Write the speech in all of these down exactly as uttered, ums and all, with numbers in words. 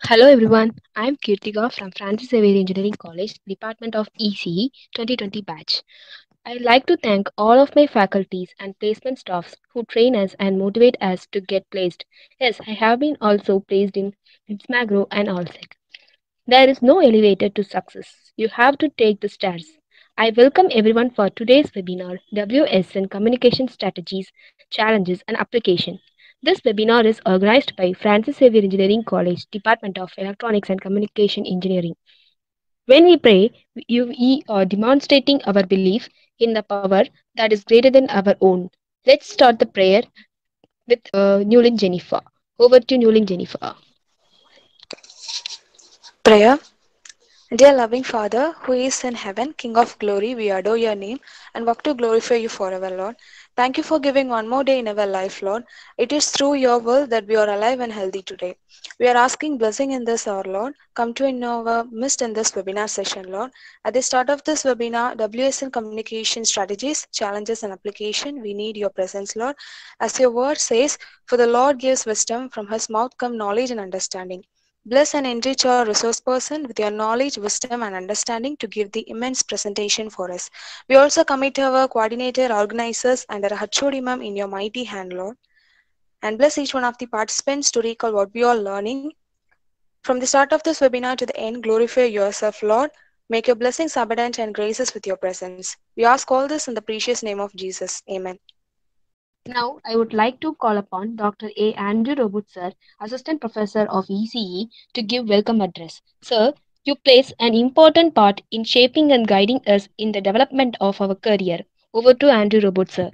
Hello everyone, I am Kirtika from Francis Xavier Engineering College, Department of E C E twenty twenty batch. I'd like to thank all of my faculties and placement staffs who train us and motivate us to get placed. Yes, I have been also placed in INSMAGRO and ALSEC. There is no elevator to success. You have to take the stairs. I welcome everyone for today's webinar, W S N Communication Strategies, Challenges and Application. This webinar is organized by Francis Xavier Engineering College, Department of Electronics and Communication Engineering. When we pray, we we are demonstrating our belief in the power that is greater than our own. Let's start the prayer with uh, Newlin Jennifer. Over to Newlin Jennifer. Prayer. Dear loving Father, who is in heaven, King of glory, we adore your name and work to glorify you forever, Lord. Thank you for giving one more day in our life, Lord. It is through your will that we are alive and healthy today. We are asking blessing in this hour, Lord. Come to in our midst in this webinar session, Lord. At the start of this webinar, W S N Communication Strategies, Challenges and Application, we need your presence, Lord. As your word says, for the Lord gives wisdom, from his mouth come knowledge and understanding. Bless and enrich our resource person with your knowledge, wisdom, and understanding to give the immense presentation for us. We also commit our coordinator, organizers, and our H O D ma'am in your mighty hand, Lord. And bless each one of the participants to recall what we are learning. From the start of this webinar to the end, glorify yourself, Lord. Make your blessings abundant and grace us with your presence. We ask all this in the precious name of Jesus. Amen. Now, I would like to call upon Doctor A. Andrew Robut, sir, Assistant Professor of E C E, to give welcome address. Sir, you plays an important part in shaping and guiding us in the development of our career. Over to Andrew Robut, sir.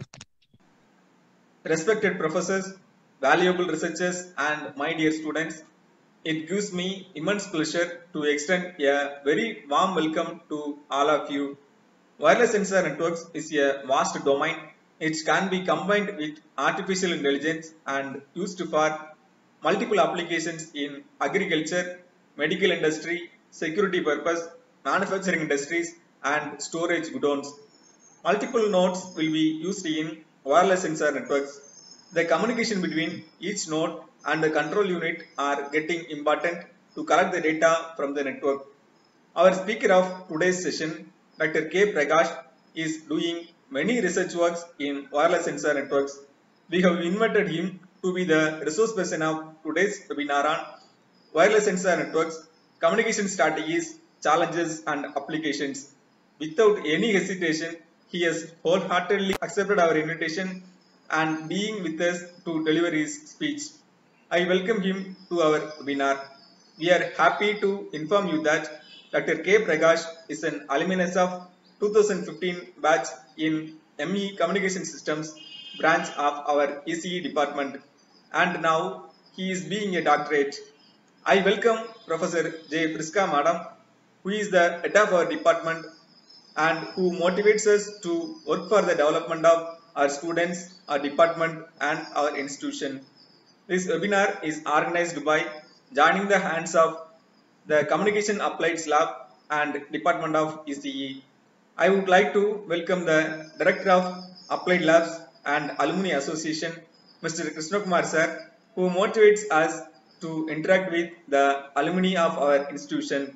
Respected professors, valuable researchers, and my dear students, it gives me immense pleasure to extend a very warm welcome to all of you. Wireless sensor networks is a vast domain. It can be combined with artificial intelligence and used for multiple applications in agriculture, medical industry, security purpose, manufacturing industries, and storage goods. Multiple nodes will be used in wireless sensor networks. The communication between each node and the control unit are getting important to collect the data from the network. Our speaker of today's session, Doctor K. Prakash, is doing many research works in wireless sensor networks. We have invited him to be the resource person of today's webinar on wireless sensor networks, communication strategies, challenges, and applications. Without any hesitation, he has wholeheartedly accepted our invitation and being with us to deliver his speech. I welcome him to our webinar. We are happy to inform you that Doctor K. Prakash is an alumnus of two thousand fifteen batch in M E Communication Systems branch of our E C E department, and now he is being a doctorate. I welcome Professor J. Friska Madam, who is the head of our department and who motivates us to work for the development of our students, our department, and our institution. This webinar is organized by joining the hands of the Communication Applied Lab and Department of E C E. I would like to welcome the Director of Applied Labs and Alumni Association, Mister Krishna Kumar sir, who motivates us to interact with the alumni of our institution.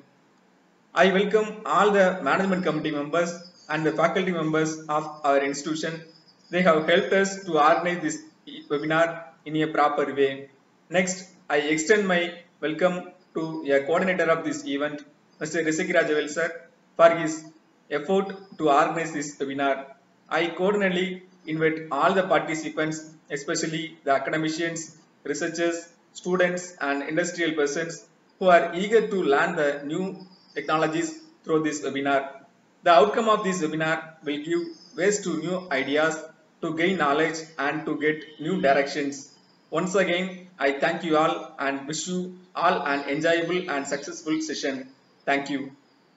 I welcome all the management committee members and the faculty members of our institution. They have helped us to organize this webinar in a proper way. Next, I extend my welcome to a coordinator of this event, Mister Risiki Rajavel sir, for his effort to organize this webinar. I cordially invite all the participants, especially the academicians, researchers, students, and industrial persons who are eager to learn the new technologies through this webinar. The outcome of this webinar will give ways to new ideas, to gain knowledge, and to get new directions. Once again, I thank you all and wish you all an enjoyable and successful session. Thank you.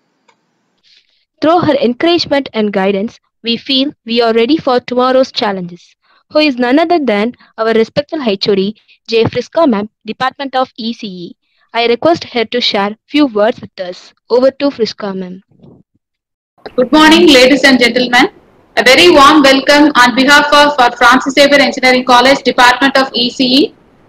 Through her encouragement and guidance, we feel we are ready for tomorrow's challenges. Who is none other than our respectful H O D, J. Friska ma'am, Department of E C E. I request her to share few words with us. Over to Friska ma'am. Good morning, ladies and gentlemen. A very warm welcome on behalf of our Francis Xavier Engineering College, Department of E C E,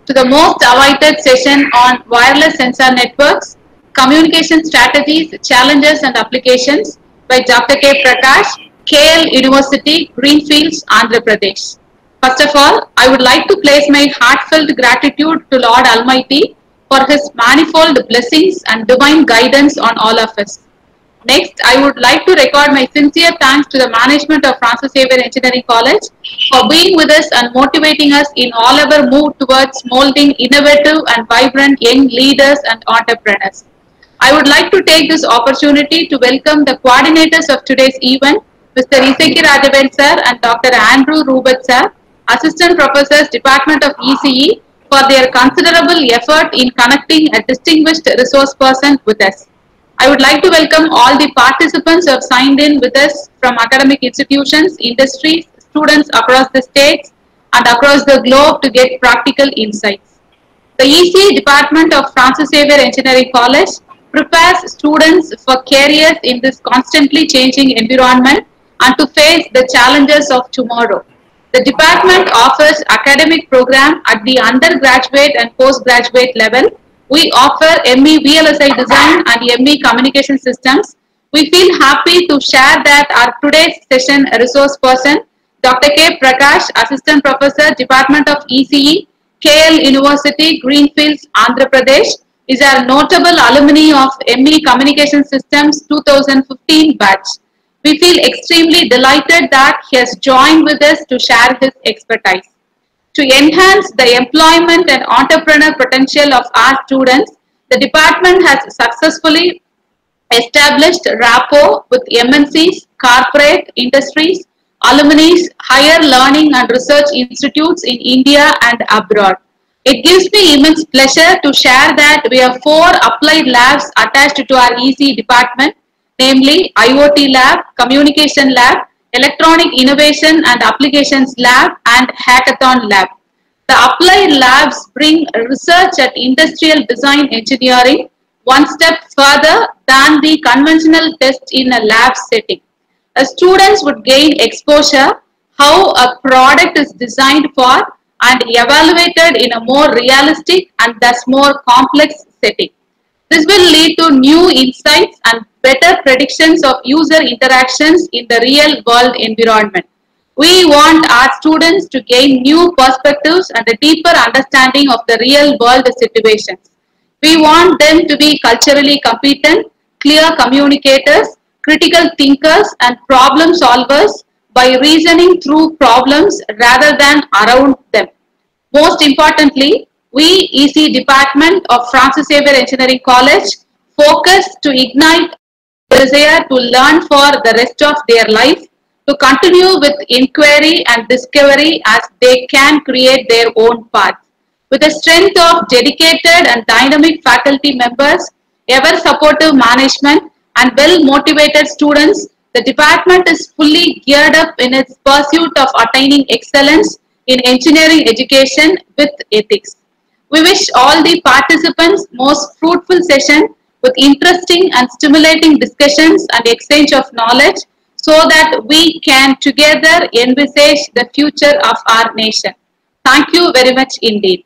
to the most awaited session on wireless sensor networks, communication strategies, challenges and applications by Doctor K. Prakash, K L University, Greenfields, Andhra Pradesh. First of all, I would like to place my heartfelt gratitude to Lord Almighty for His manifold blessings and divine guidance on all of us. Next, I would like to record my sincere thanks to the management of Francis Xavier Engineering College for being with us and motivating us in all our move towards molding innovative and vibrant young leaders and entrepreneurs. I would like to take this opportunity to welcome the coordinators of today's event, Mister Iseki Rajavan sir and Doctor Andrew Rubert sir, Assistant Professors, Department of E C E, for their considerable effort in connecting a distinguished resource person with us. I would like to welcome all the participants who have signed in with us from academic institutions, industries, students across the states and across the globe to get practical insights. The E C E Department of Francis Xavier Engineering College prepares students for careers in this constantly changing environment and to face the challenges of tomorrow. The department offers academic program at the undergraduate and postgraduate level. We offer M E V L S I Design and M E Communication Systems. We feel happy to share that our today's session resource person, Doctor K. Prakash, Assistant Professor, Department of E C E, K L University, Greenfields, Andhra Pradesh, is our notable alumni of M E Communication Systems two thousand fifteen batch. We feel extremely delighted that he has joined with us to share his expertise. To enhance the employment and entrepreneur potential of our students, the department has successfully established rapport with M N Cs, corporate industries, alumni, higher learning and research institutes in India and abroad. It gives me immense pleasure to share that we have four applied labs attached to our E C E department, namely I O T Lab, Communication Lab, Electronic Innovation and Applications Lab and Hackathon Lab. The applied labs bring research at industrial design engineering one step further than the conventional test in a lab setting. As students would gain exposure how a product is designed for and evaluated in a more realistic and thus more complex setting. This will lead to new insights and better predictions of user interactions in the real world environment. We want our students to gain new perspectives and a deeper understanding of the real world situations. We want them to be culturally competent, clear communicators, critical thinkers and problem solvers by reasoning through problems rather than around them. Most importantly, we E C E Department of Francis Xavier Engineering College focus to ignite desire to learn for the rest of their life, to continue with inquiry and discovery as they can create their own path. With a strength of dedicated and dynamic faculty members, ever supportive management and well motivated students, the department is fully geared up in its pursuit of attaining excellence in engineering education with ethics. We wish all the participants most fruitful session with interesting and stimulating discussions and exchange of knowledge so that we can together envisage the future of our nation. Thank you very much indeed.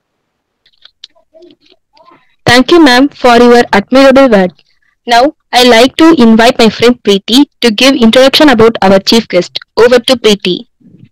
Thank you, ma'am, for your admirable words. Now, I like to invite my friend Preeti to give introduction about our chief guest. Over to Preeti.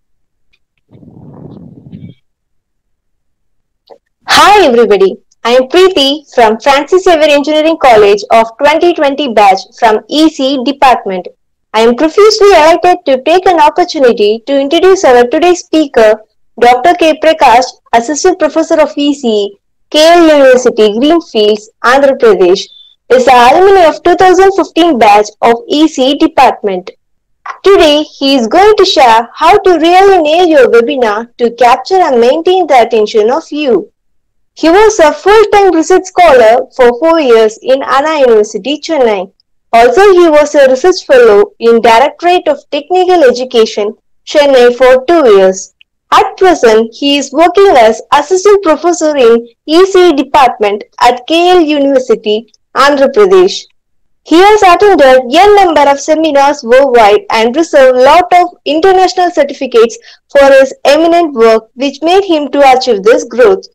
Hi everybody, I am Preeti from Francis Xavier Engineering College of twenty twenty batch from E C E department. I am profusely delighted to take an opportunity to introduce our today's speaker, Doctor K. Prakash, Assistant Professor of E C E, K L University, Greenfields, Andhra Pradesh, is the alumni of two thousand fifteen batch of E C E department. Today, he is going to share how to really nail your webinar to capture and maintain the attention of you. He was a full-time research scholar for four years in Anna University, Chennai. Also, he was a research fellow in Directorate of Technical Education, Chennai for two years. At present, he is working as Assistant Professor in E C E Department at K L University, Andhra Pradesh. He has attended n number of seminars worldwide and received a lot of international certificates for his eminent work which made him to achieve this growth.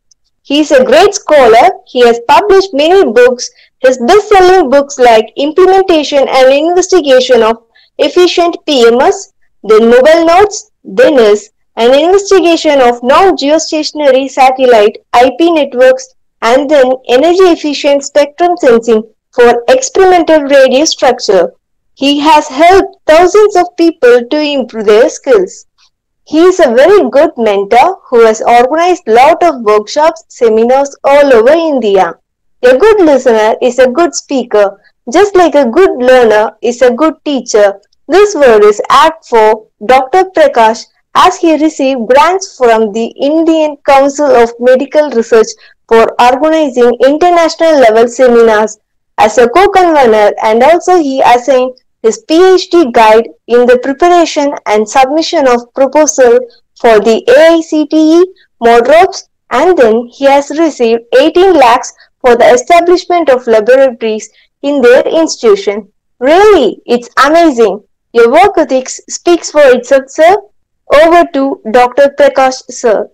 He is a great scholar. He has published many books. His best-selling books like Implementation and Investigation of Efficient P M S, then Mobile Notes, Dennis, an investigation of non-geostationary satellite I P networks, and then energy efficient spectrum sensing for experimental radio structure. He has helped thousands of people to improve their skills. He is a very good mentor who has organized lot of workshops, seminars all over India. A good listener is a good speaker, just like a good learner is a good teacher. This word is apt for Doctor Prakash as he received grants from the Indian Council of Medical Research for organizing international level seminars as a co-convener, and also he assigned his PhD guide in the preparation and submission of proposal for the A I C T E Modrops, and then he has received eighteen lakhs for the establishment of laboratories in their institution. Really, it's amazing. Your work ethics speaks for itself, sir. Over to Doctor Prakash, sir.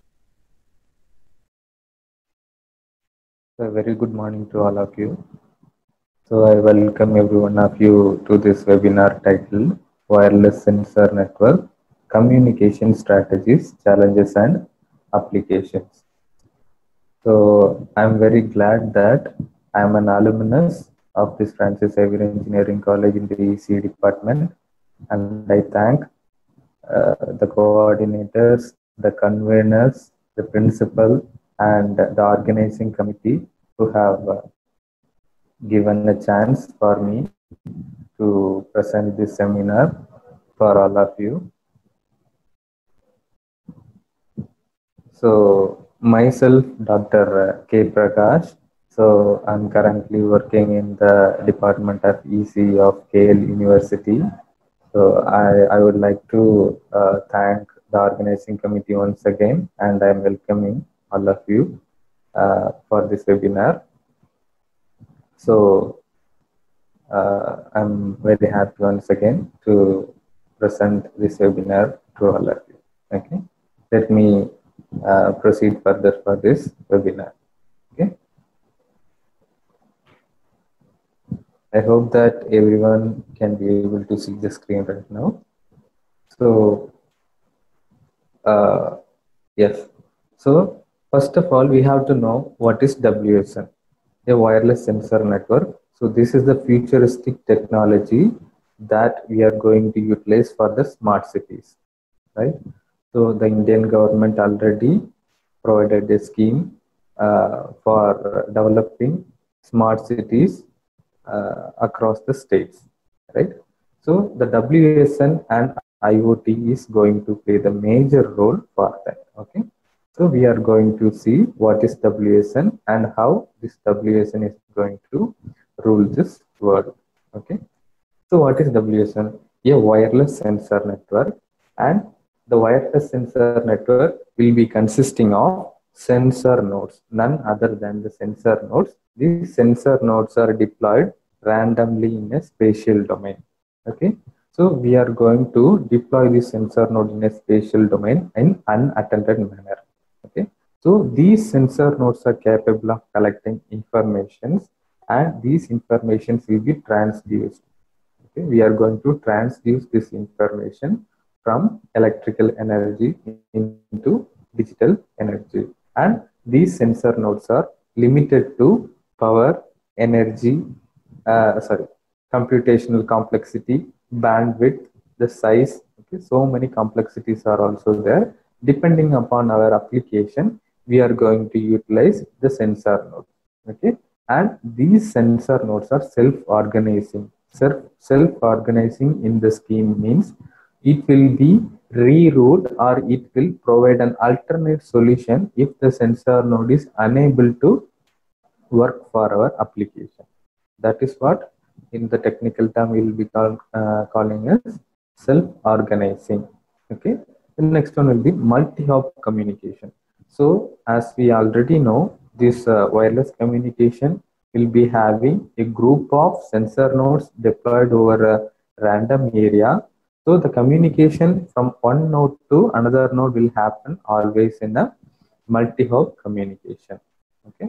A very good morning to all of you. So I welcome every one of you to this webinar titled Wireless Sensor Network, Communication Strategies, Challenges and Applications. So I'm very glad that I'm an alumnus of this Francis Xavier Engineering College in the E C E department, and I thank uh, the coordinators, the conveners, the principal, and the organizing committee who have uh, given a chance for me to present this seminar for all of you. So myself, Doctor K. Prakash. So I'm currently working in the Department of E C E of K L University. So I, I would like to uh, thank the organizing committee once again, and I'm welcoming all of you uh, for this webinar. So uh, I'm very happy once again to present this webinar to all of you. Okay, let me uh, proceed further for this webinar. Okay, I hope that everyone can be able to see the screen right now. So uh, yes, so first of all, we have to know what is W S N, a wireless sensor network. So this is the futuristic technology that we are going to utilize for the smart cities, right? So the Indian government already provided a scheme uh, for developing smart cities uh, across the states, right? So the W S N and I O T is going to play the major role for that, okay? So we are going to see what is W S N and how this W S N is going to rule this world. Okay. So what is W S N? A wireless sensor network, and the wireless sensor network will be consisting of sensor nodes, none other than the sensor nodes. These sensor nodes are deployed randomly in a spatial domain. Okay. So we are going to deploy this sensor node in a spatial domain in unattended manner. Okay, so these sensor nodes are capable of collecting informations, and these informations will be transduced. Okay, we are going to transduce this information from electrical energy into digital energy, and these sensor nodes are limited to power, energy, uh, sorry, computational complexity, bandwidth, the size. Okay, so many complexities are also there. Depending upon our application, we are going to utilize the sensor node. Okay, and these sensor nodes are self-organizing. Self self-organizing in the scheme means it will be reroute, or it will provide an alternate solution if the sensor node is unable to work for our application. That is what in the technical term we will be call, uh, calling as self-organizing. Okay. The next one will be multi-hop communication. So as we already know, this uh, wireless communication will be having a group of sensor nodes deployed over a random area. So the communication from one node to another node will happen always in a multi-hop communication. Okay,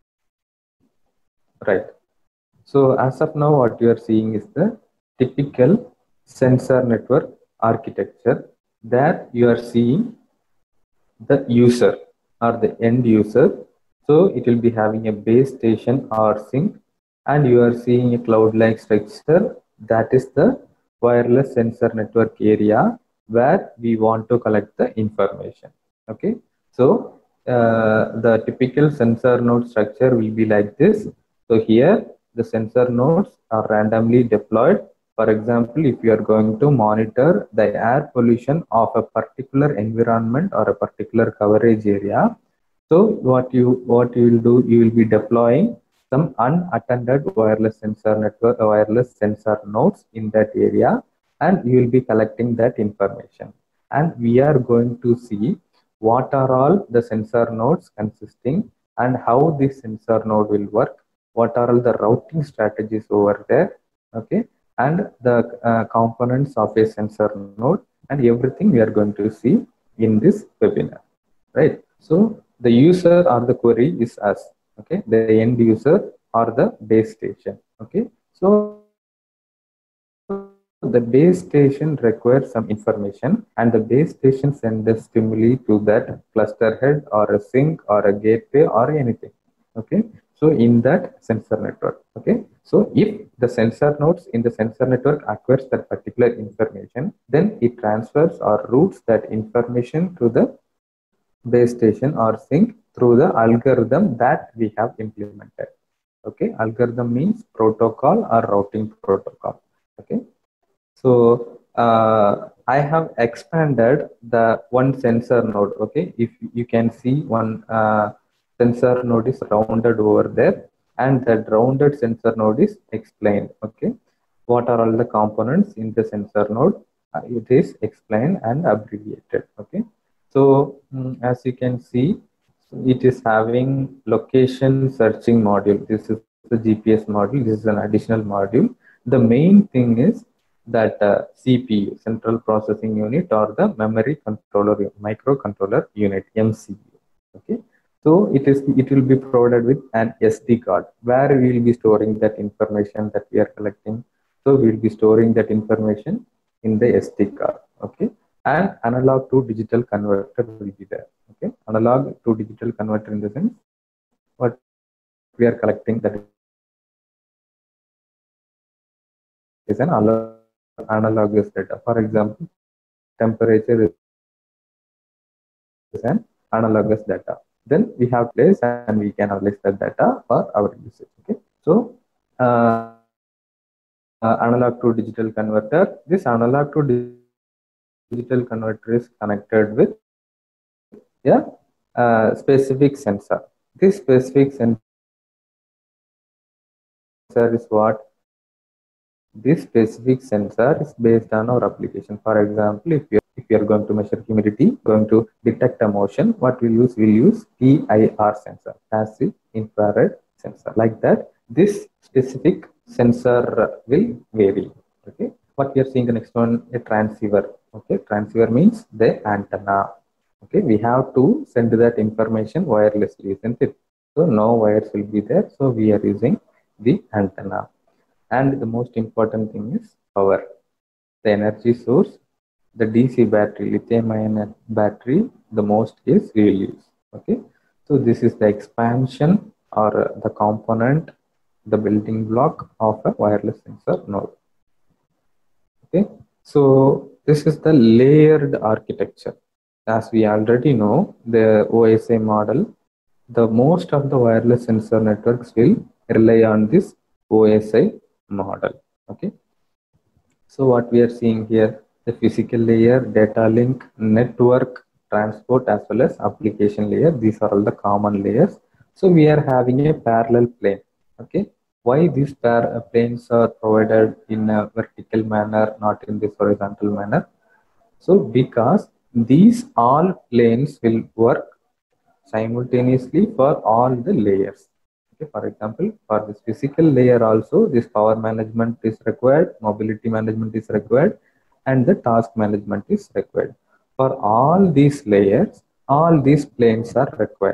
right. So as of now, what you are seeing is the typical sensor network architecture. There you are seeing the user or the end user. So it will be having a base station or sink, and you are seeing a cloud-like structure. That is the wireless sensor network area where we want to collect the information. Okay, so uh, the typical sensor node structure will be like this. So here the sensor nodes are randomly deployed. For example, if you are going to monitor the air pollution of a particular environment or a particular coverage area, so what you what you will do, you will be deploying some unattended wireless sensor network, wireless sensor nodes in that area, and you will be collecting that information. And we are going to see what are all the sensor nodes consisting and how this sensor node will work, what are all the routing strategies over there, okay, and the uh, components of a sensor node, and everything we are going to see in this webinar, right? So the user or the query is us, okay, the end user or the base station, okay. So the base station requires some information, and the base station sends the stimuli to that cluster head or a sink or a gateway or anything, okay. So in that sensor network, okay. So if the sensor nodes in the sensor network acquires that particular information, then it transfers or routes that information to the base station or sink through the algorithm that we have implemented. Okay, algorithm means protocol or routing protocol. Okay, so uh, I have expanded the one sensor node. Okay, if you can see one uh, sensor node is rounded over there, and that rounded sensor node is explained. Okay, what are all the components in the sensor node? Uh, it is explained and abbreviated. Okay, so mm, as you can see, it is having location searching module. This is the G P S module. This is an additional module. The main thing is that uh, C P U, central processing unit, or the memory controller, microcontroller unit, M C U. Okay, so it is it will be provided with an S D card where we will be storing that information that we are collecting. So we will be storing that information in the S D card. Okay, and analog to digital converter will be there. Okay, analog to digital converter in the sense what we are collecting, that is an analogous data. For example, temperature is an analogous data. Then we have place and we can analyze that data for our usage. Okay, so uh, uh, analog to digital converter. This analog to digital converter is connected with a uh, specific sensor. This specific sensor is what? This specific sensor is based on our application. For example, if you if you are going to measure humidity, going to detect a motion, what we'll use? We'll use P I R sensor, passive infrared sensor. Like that, this specific sensor will vary. Okay. What we are seeing the next one, a transceiver. Okay, transceiver means the antenna. Okay, we have to send that information wirelessly, isn't it? So no wires will be there. So we are using the antenna. And the most important thing is power, the energy source, the D C battery, lithium ion battery, the most is we will use. Okay, so this is the expansion or the component, the building block of a wireless sensor node. Okay, so this is the layered architecture. As we already know, the O S I model, the most of the wireless sensor networks will rely on this O S I model. Okay, so what we are seeing here, the physical layer, data link, network, transport, as well as application layer. These are all the common layers. So we are having a parallel plane. Okay, why these planes are provided in a vertical manner, not in this horizontal manner? So because these all planes will work simultaneously for all the layers. Okay, for example, for this physical layer also, this power management is required, mobility management is required, and the task management is required. For all these layers, all these planes are required.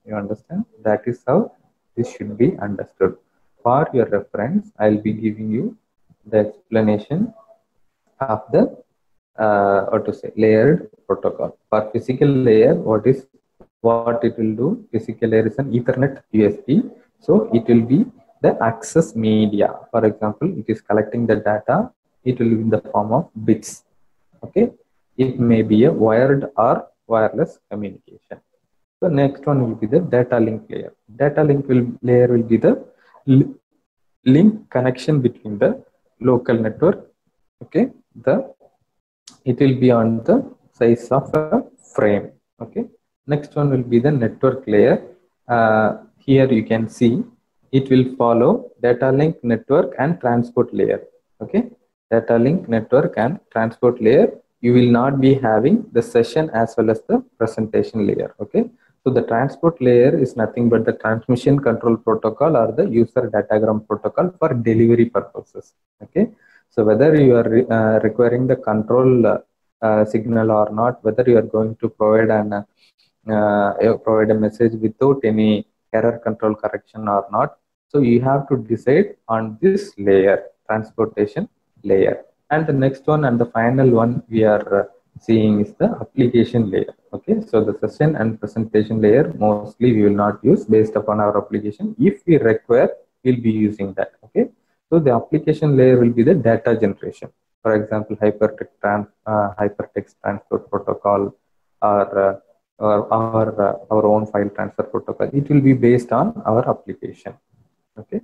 You understand? That is how this should be understood. For your reference, I'll be giving you the explanation of the uh, what to say layered protocol. For physical layer, what is what it will do? Physical layer is an Ethernet U S B, so it will be the access media. For example, it is collecting the data. It will be in the form of bits. Okay, it may be a wired or wireless communication. So next one will be the data link layer. Data link will, layer will be the link connection between the local network. Okay, the it will be on the size of a frame. Okay, next one will be the network layer. Uh, here you can see it will follow data link network and transport layer. Okay, data link network and transport layer. You will not be having the session as well as the presentation layer. Okay, so the transport layer is nothing but the transmission control protocol or the user datagram protocol for delivery purposes. Okay, so whether you are uh, requiring the control uh, uh, signal or not, whether you are going to provide an uh, provide a message without any error control correction or not, so you have to decide on this layer, transportation layer. And the next one and the final one we are uh, seeing is the application layer. Okay, so the session and presentation layer mostly we will not use based upon our application. If we require, we'll be using that. Okay, so the application layer will be the data generation. For example, hypertext, trans, uh, hypertext transport protocol or uh, or our uh, our own file transfer protocol. It will be based on our application. Okay,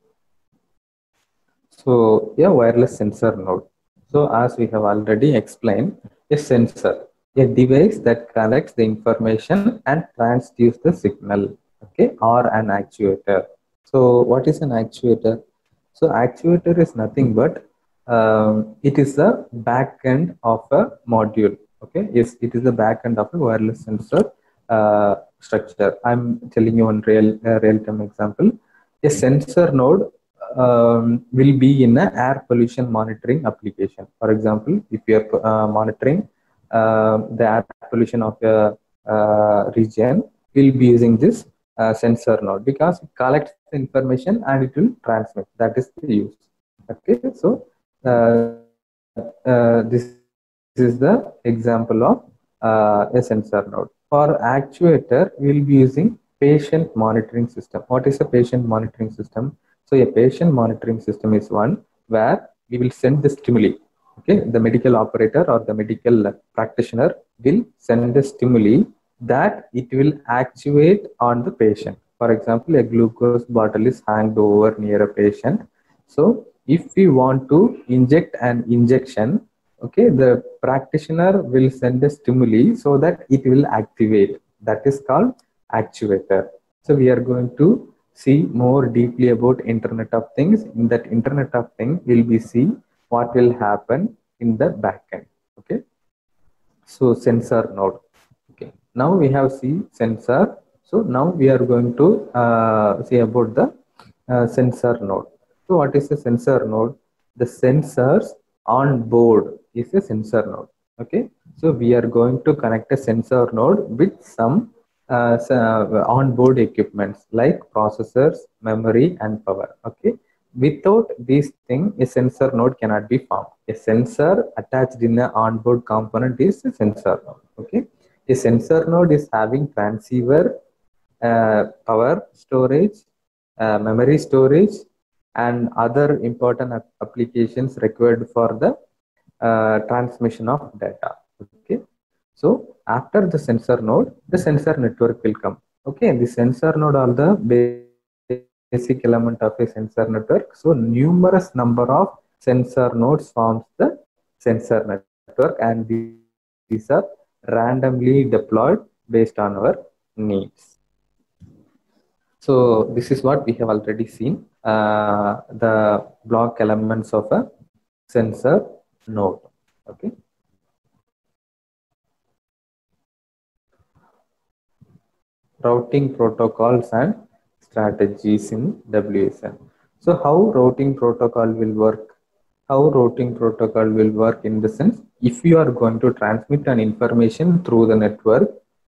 so yeah, wireless sensor node. So as we have already explained, a sensor, a device that collects the information and transduces the signal. Okay, or an actuator. So what is an actuator? So actuator is nothing but um, it is the back end of a module. Okay, yes, it is the back end of a wireless sensor uh, structure. I'm telling you one real uh, real time example. A sensor node um, will be in an air pollution monitoring application. For example, if you are uh, monitoring uh, the air pollution of a uh, region, we'll be using this uh, sensor node because it collects the information and it will transmit. That is the use. Okay, so uh, uh, this is the example of uh, a sensor node. For actuator, we will be using patient monitoring system. What is a patient monitoring system? So a patient monitoring system is one where we will send the stimuli. Okay, the medical operator or the medical practitioner will send the stimuli that it will actuate on the patient. For example, a glucose bottle is hanged over near a patient. So if we want to inject an injection, okay, the practitioner will send a stimuli so that it will activate. That is called actuator. So we are going to see more deeply about Internet of Things. In that Internet of Things, we'll be see what will happen in the backend. Okay, so sensor node. Okay, now we have see sensor. So now we are going to uh, see about the uh, sensor node. So what is a sensor node? The sensors on board is a sensor node. Okay, so we are going to connect a sensor node with some uh, on-board equipments like processors, memory, and power. Okay, without these things, a sensor node cannot be formed. A sensor attached in an on-board component is a sensor node. Okay, a sensor node is having transceiver, uh, power storage, uh, memory storage, and other important applications required for the uh, transmission of data. Okay, so after the sensor node, the sensor network will come. Okay, the sensor node are the basic element of a sensor network. So numerous number of sensor nodes forms the sensor network, and these are randomly deployed based on our needs. So this is what we have already seen, uh, the block elements of a sensor node. Okay. Routing protocols and strategies in W S N. So how routing protocol will work? How routing protocol will work in the sense, if you are going to transmit an information through the network,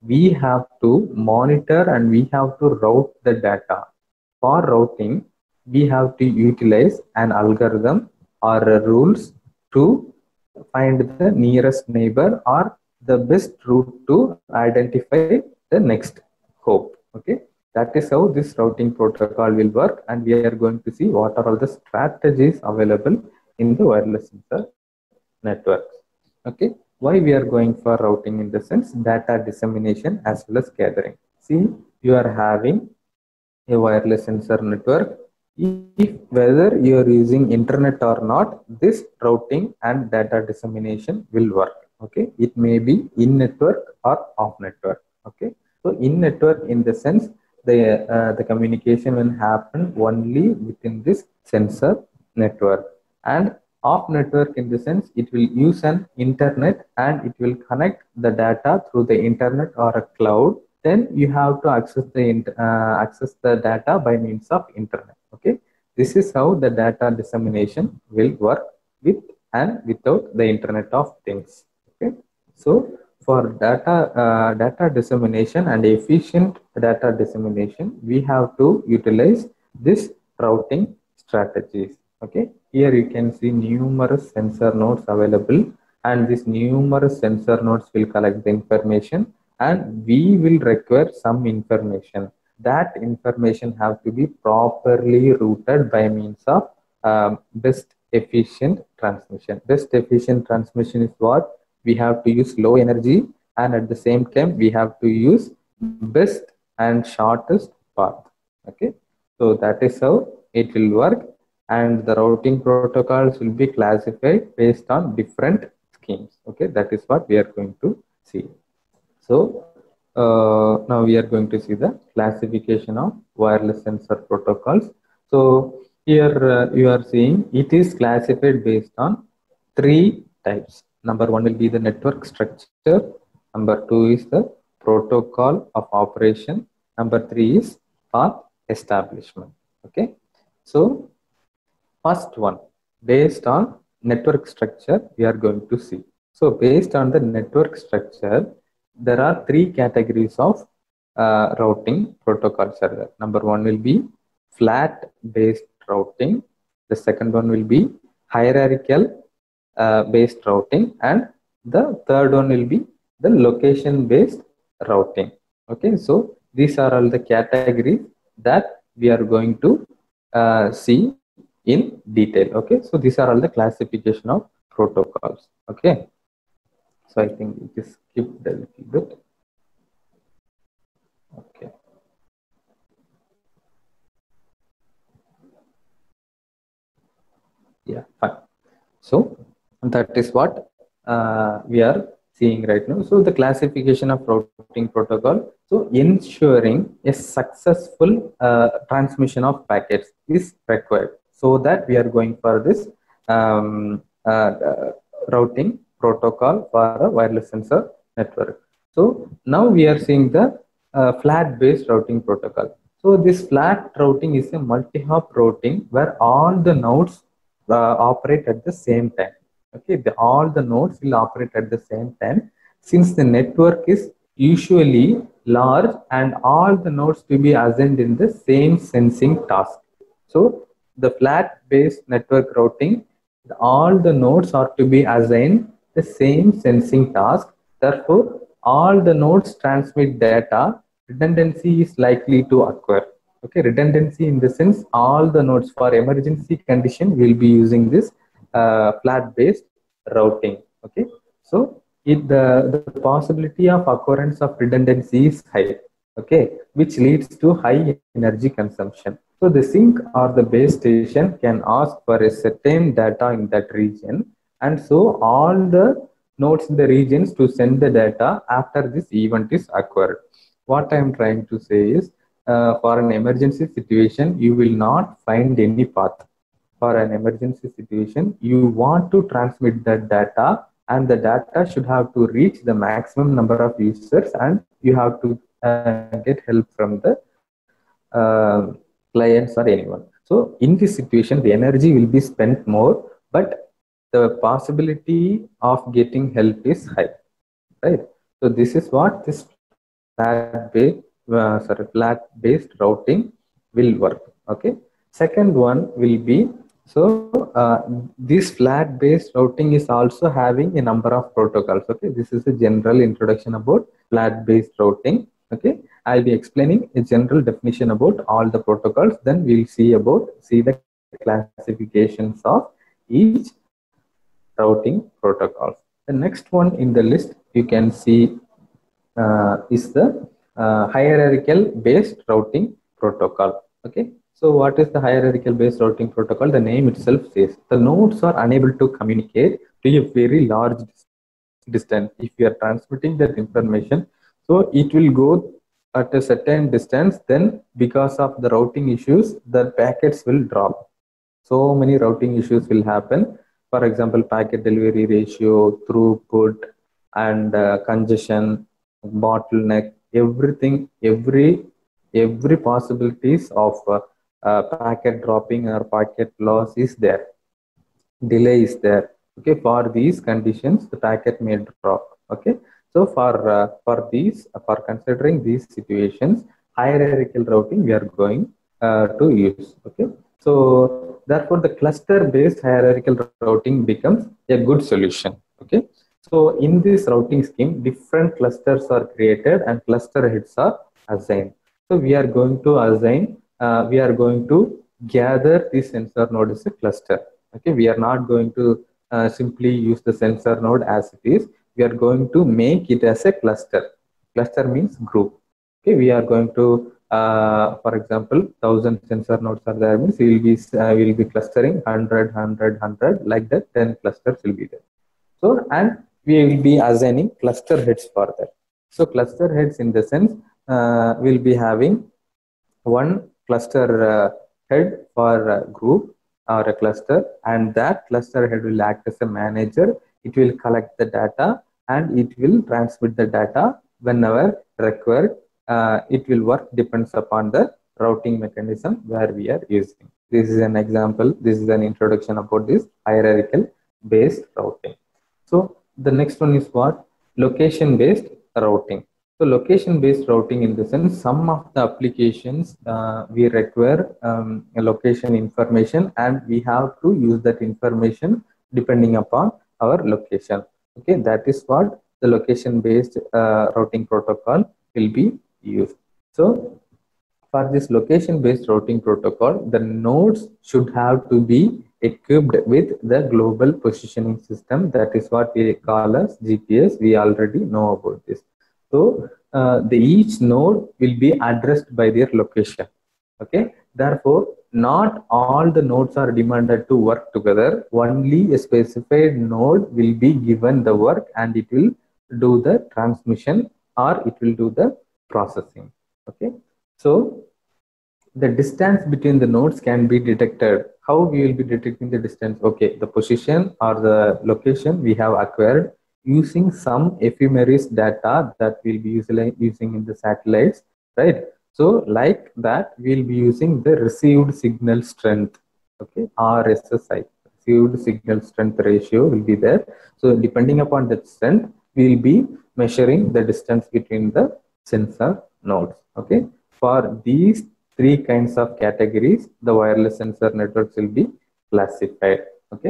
we have to monitor and we have to route the data. For routing, we have to utilize an algorithm or rules to find the nearest neighbor or the best route to identify the next hope. Okay, that is how this routing protocol will work, and we are going to see what are all the strategies available in the wireless sensor networks. Okay, why we are going for routing in the sense data dissemination as well as gathering. See, you are having a wireless sensor network. If whether you are using internet or not, this routing and data dissemination will work. Okay, it may be in network or off network. Okay, so in network in the sense the uh, the communication will happen only within this sensor network, and off network in the sense it will use an internet and it will connect the data through the internet or a cloud. Then you have to access the uh, access the data by means of internet. Okay, this is how the data dissemination will work with and without the internet of things. Okay, so for data uh, data dissemination and efficient data dissemination, we have to utilize this routing strategies. Okay, here you can see numerous sensor nodes available, and these numerous sensor nodes will collect the information, and we will require some information. That information have to be properly routed by means of um, best efficient transmission. Best efficient transmission is what? We have to use low energy, and at the same time we have to use best and shortest path. Okay, so that is how it will work, and the routing protocols will be classified based on different schemes. Okay, that is what we are going to see. So uh, now we are going to see the classification of wireless sensor protocols. So here uh, you are seeing it is classified based on three types. Number one will be the network structure. Number two is the protocol of operation. Number three is path establishment. Okay. So first one, based on network structure, we are going to see. So based on the network structure, there are three categories of uh, routing protocols. Number one will be flat based routing. The second one will be hierarchical uh, based routing, and the third one will be the location based routing. Okay, so these are all the categories that we are going to uh, see in detail. Okay, so these are all the classification of protocols. Okay, so I think it is skipped a little bit. Okay. Yeah, fine. So that is what uh, we are seeing right now. So the classification of routing protocol. So ensuring a successful uh, transmission of packets is required. So that we are going for this um, uh, uh, routing protocol for a wireless sensor network. So now we are seeing the uh, flat based routing protocol. So this flat routing is a multi-hop routing where all the nodes uh, operate at the same time. Okay, the, all the nodes will operate at the same time, since the network is usually large and all the nodes to be assigned in the same sensing task. So the flat based network routing, all the nodes are to be assigned the same sensing task. Therefore, all the nodes transmit data. Redundancy is likely to occur. Okay, redundancy in the sense all the nodes for emergency condition will be using this uh, flat based routing. Okay, so it, the, the possibility of occurrence of redundancy is high. Okay, which leads to high energy consumption. So the sink or the base station can ask for a certain data in that region, and so all the nodes in the regions to send the data after this event is occurred. What I am trying to say is, uh, for an emergency situation, you will not find any path. For an emergency situation, you want to transmit that data, and the data should have to reach the maximum number of users, and you have to uh, get help from the uh, clients or anyone. So in this situation, the energy will be spent more, but the possibility of getting help is high, right? So this is what this flat based uh, sorry flat based routing will work. Okay, second one will be, so uh, this flat based routing is also having a number of protocols. Okay, this is a general introduction about flat based routing. Okay, I'll be explaining a general definition about all the protocols, then we'll see about see the classifications of each routing protocols. The next one in the list you can see uh, is the uh, hierarchical based routing protocol. Okay, so what is the hierarchical based routing protocol? The name itself says the nodes are unable to communicate to a very large distance if you are transmitting that information. So it will go at a certain distance, then because of the routing issues the packets will drop. So many routing issues will happen. For example, packet delivery ratio, throughput, and uh, congestion, bottleneck, everything, every every possibilities of uh, uh, packet dropping or packet loss is there. Delay is there. Okay, for these conditions the packet may drop. Okay, so for uh, for these uh, for considering these situations, hierarchical routing we are going uh, to use. Okay, so therefore the cluster based hierarchical routing becomes a good solution. Okay, so in this routing scheme different clusters are created and cluster heads are assigned. So we are going to assign uh, we are going to gather the sensor node as a cluster. Okay, we are not going to uh, simply use the sensor node as it is. We are going to make it as a cluster. Cluster means group. Okay, we are going to, uh, for example, thousand sensor nodes are there, means we will be uh, we will be clustering hundred, hundred, hundred, like that. ten clusters will be there. So and we will be assigning cluster heads for that. So cluster heads in the sense uh, will be having one cluster uh, head for a group or a cluster, and that cluster head will act as a manager. It will collect the data and it will transmit the data whenever required. Uh, it will work depends upon the routing mechanism where we are using. This is an example. This is an introduction about this hierarchical based routing. So the next one is what? Location based routing. So location based routing in the sense some of the applications uh, we require um, a location information and we have to use that information depending upon our location. Okay, that is what the location based uh, routing protocol will be used. So for this location based routing protocol, the nodes should have to be equipped with the global positioning system. That is what we call as G P S. We already know about this. So uh, the each node will be addressed by their location. Okay, therefore not all the nodes are demanded to work together. Only a specified node will be given the work and it will do the transmission or it will do the processing. Okay, so the distance between the nodes can be detected. How we will be detecting the distance? Okay, the position or the location we have acquired using some ephemeris data that we'll be usually using in the satellites, right? So like that we'll be using the received signal strength. Okay, R S S I, received signal strength ratio will be there. So depending upon that strength we'll be measuring the distance between the sensor nodes. Okay, for these three kinds of categories the wireless sensor networks will be classified. Okay,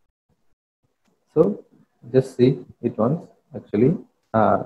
so just see it once. Actually uh,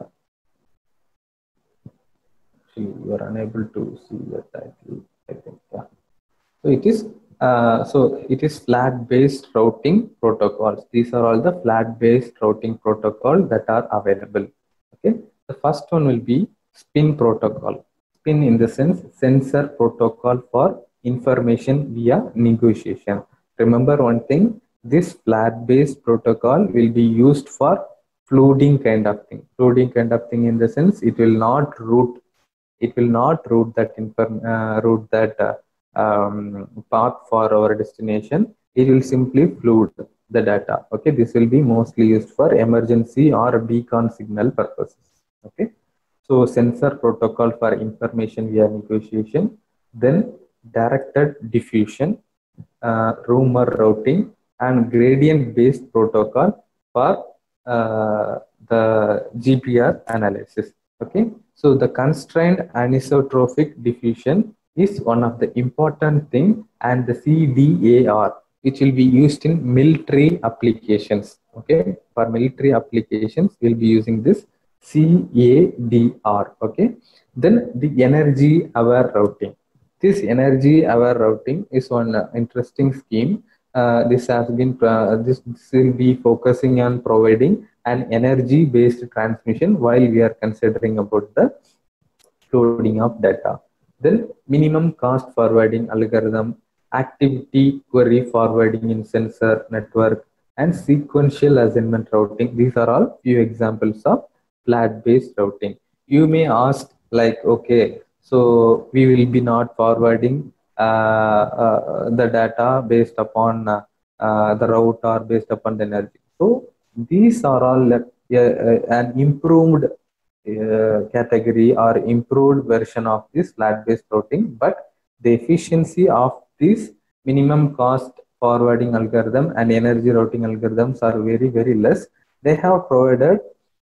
actually you are unable to see the title, I think. Yeah, so it is uh, so it is flat based routing protocols. These are all the flat based routing protocol that are available. Okay, the first one will be spin protocol. Spin in the sense sensor protocol for information via negotiation. Remember one thing, this flat based protocol will be used for flooding kind of thing. Flooding kind of thing in the sense it will not route it will not route that inform uh, route that uh, um, path for our destination. It will simply flood the data. Okay, this will be mostly used for emergency or beacon signal purposes. Okay, so sensor protocol for information via negotiation, then directed diffusion, uh, rumor routing, and gradient based protocol for uh, the G P R analysis. Okay, So the constrained anisotropic diffusion is one of the important thing, and the C D A R, which will be used in military applications. Okay, for military applications, we'll be using this C A D R. Okay, then the energy aware routing. This energy aware routing is one uh, interesting scheme. Uh, this has been uh, this, this will be focusing on providing an energy based transmission while we are considering about the loading of data. Then minimum cost forwarding algorithm, activity query forwarding in sensor network, and sequential assignment routing. These are all few examples of flat based routing. You may ask like, okay, so we will be not forwarding uh, uh, the data based upon uh, uh, the route or based upon the energy. So these are all uh, uh, an improved uh, category or improved version of this flat based routing, but the efficiency of this minimum cost forwarding algorithm and energy routing algorithms are very very less. They have provided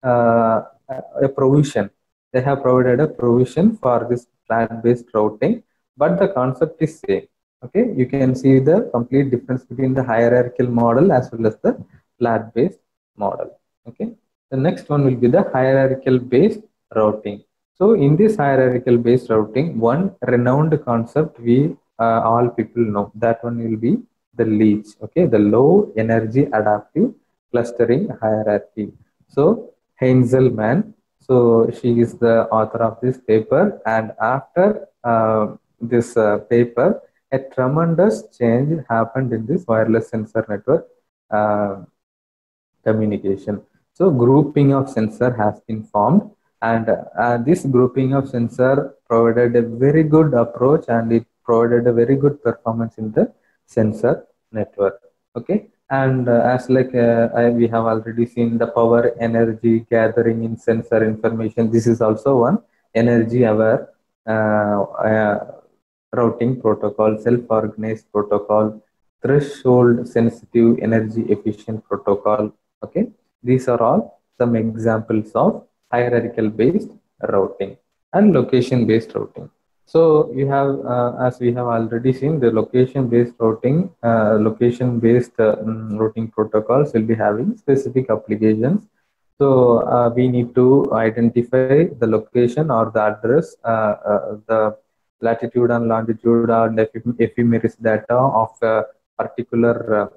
uh, a provision they have provided a provision for this flat based routing, but the concept is same. Okay, you can see the complete difference between the hierarchical model as well as the flat based model. Okay, the next one will be the hierarchical based routing. So in this hierarchical based routing, one renowned concept we uh, all people know, that one will be the LEACH. Okay, the low energy adaptive clustering hierarchy. So Heinzelman, so she is the author of this paper, and after uh, this uh, paper, a tremendous change happened in this wireless sensor network uh, communication. So grouping of sensor has been formed, and uh, this grouping of sensor provided a very good approach, and it provided a very good performance in the sensor network. Okay, and uh, as like uh, I, we have already seen the power energy gathering in sensor information. This is also one energy aware uh, uh, routing protocol, self-organized protocol, threshold sensitive energy efficient protocol. Okay, these are all some examples of hierarchical based routing and location based routing. So you have, uh, as we have already seen, the location based routing, uh, location based uh, routing protocols will be having specific applications. So uh, we need to identify the location or the address, uh, uh, the latitude and longitude or the ephemeris data of a particular uh,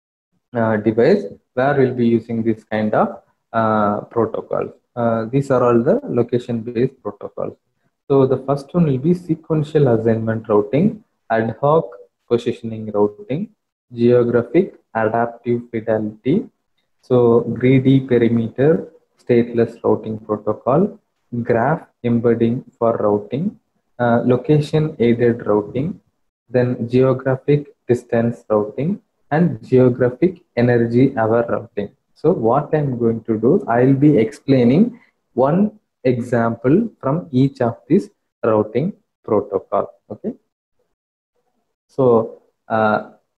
uh, device where we'll be using this kind of uh, protocol. Uh, these are all the location based protocols. So the first one will be sequential assignment routing, ad hoc positioning routing, geographic adaptive fidelity, so greedy perimeter stateless routing protocol, graph embedding for routing, uh, location aided routing, then geographic distance routing, and geographic energy aware routing. So what I'm going to do, I'll be explaining one example from each of these routing protocol. Okay, so uh,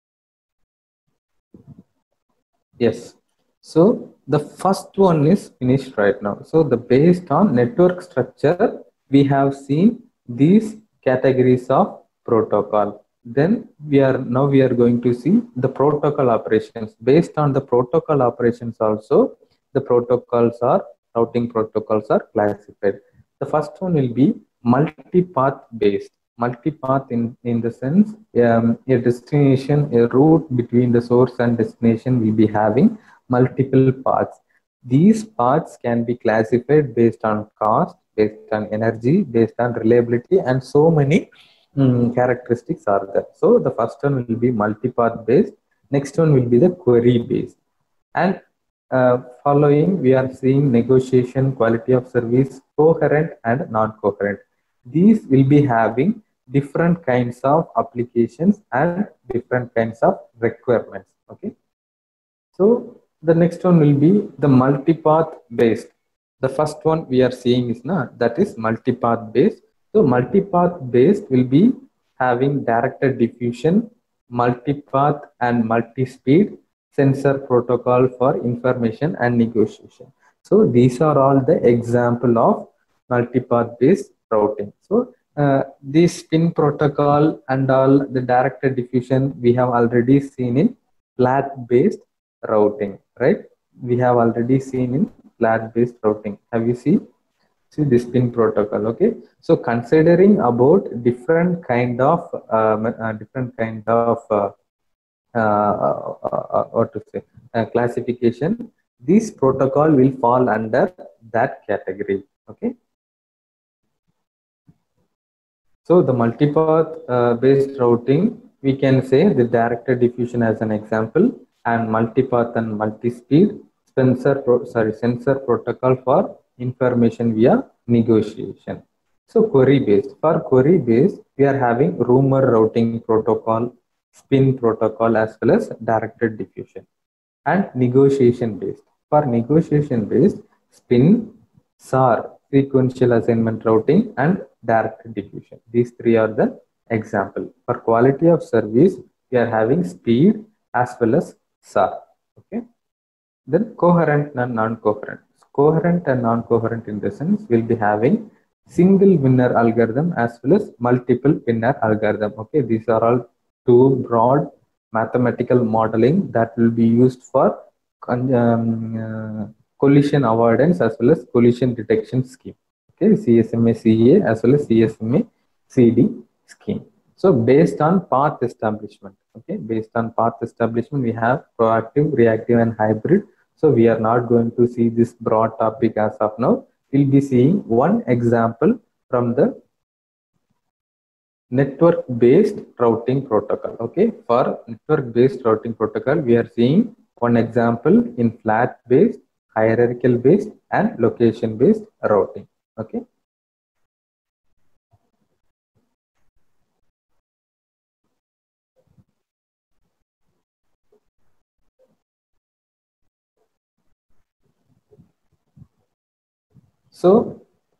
yes, so the first one is finished right now. So the based on network structure, we have seen these categories of protocol. Then we are now we are going to see the protocol operations. Based on the protocol operations also, the protocols are routing protocols are classified. The first one will be multipath based. Multipath in in the sense um, a destination, a route between the source and destination will be having multiple paths. These paths can be classified based on cost, based on energy, based on reliability, and so many Mm, characteristics are there. So the first one will be multipath based. Next one will be the query based. And uh, following, we are seeing negotiation, quality of service, coherent and non-coherent. These will be having different kinds of applications and different kinds of requirements. Okay. So the next one will be the multipath based. The first one we are seeing is not, that is multipath based. So multipath based will be having directed diffusion, multipath and multi-speed sensor protocol for information and negotiation. So these are all the example of multipath based routing. So uh, this spin protocol and all the directed diffusion we have already seen in flat based routing, right? We have already seen in flat based routing. Have you seen? See the spin protocol. Okay, so considering about different kind of uh, uh, different kind of uh, uh, uh, uh, what to say uh, classification, this protocol will fall under that category. Okay, so the multipath uh, based routing, we can say the directed diffusion as an example, and multipath and multi-speed sensor pro sorry sensor protocol for information via negotiation. So query based, for query based we are having rumor routing protocol, spin protocol, as well as directed diffusion. And negotiation based, for negotiation based, spin, S A R, sequential assignment routing, and directed diffusion. These three are the example. For quality of service, we are having speed as well as S A R. Okay. Then coherent and non-coherent. Coherent and non-coherent in the sense we'll be having single winner algorithm as well as multiple winner algorithm. Okay, these are all two broad mathematical modeling that will be used for um, uh, collision avoidance as well as collision detection scheme. Okay, C S M A C A as well as C S M A C D scheme. So based on path establishment, okay, based on path establishment, we have proactive, reactive, and hybrid. So we are not going to see this broad topic as of now. We'll be seeing one example from the network-based routing protocol. Okay, for network-based routing protocol, we are seeing one example in flat-based, hierarchical-based, and location-based routing. Okay. So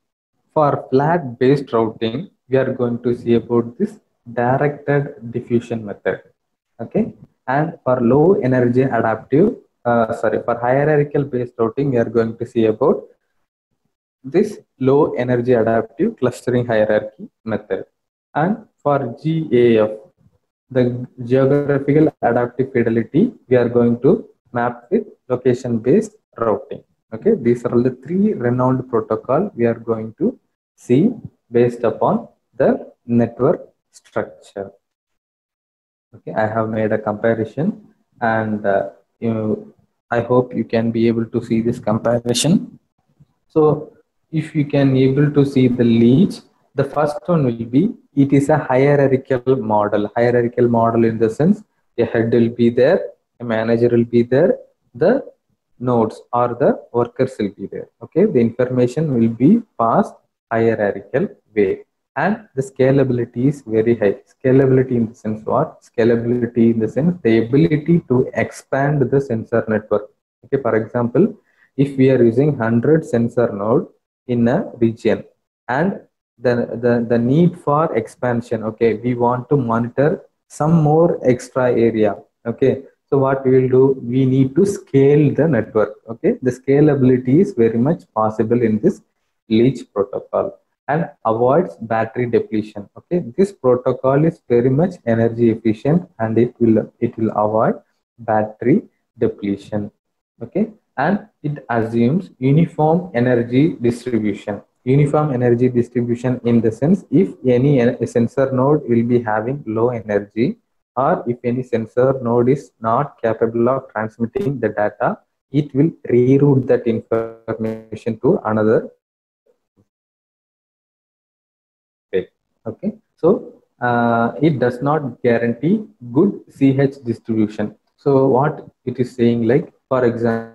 for flat based routing, we are going to see about this directed diffusion method. Okay. And for low energy adaptive, uh, sorry, for hierarchical based routing, we are going to see about this low energy adaptive clustering hierarchy method. And for G A F, the geographical adaptive fidelity, we are going to map with location based routing. Okay, these are all the three renowned protocol we are going to see based upon the network structure. Okay, I have made a comparison, and uh, you, I hope you can be able to see this comparison. So if you can able to see the leech, the first one will be, it is a hierarchical model. Hierarchical model in the sense, a head will be there, a manager will be there, the nodes or the workers will be there. Okay, the information will be passed hierarchical way, and the scalability is very high. Scalability in the sense what? Scalability in the sense the ability to expand the sensor network. Okay, for example, if we are using one hundred sensor node in a region, and the, the, the need for expansion, okay, we want to monitor some more extra area. Okay, so what we will do, we need to scale the network. Okay, the scalability is very much possible in this leech protocol, and avoids battery depletion. Okay, this protocol is very much energy efficient, and it will it will avoid battery depletion. Okay, and it assumes uniform energy distribution. Uniform energy distribution in the sense, if any sensor node will be having low energy, or if any sensor node is not capable of transmitting the data, it will reroute that information to another. Okay, so uh, it does not guarantee good C H distribution. So what it is saying, like, for example,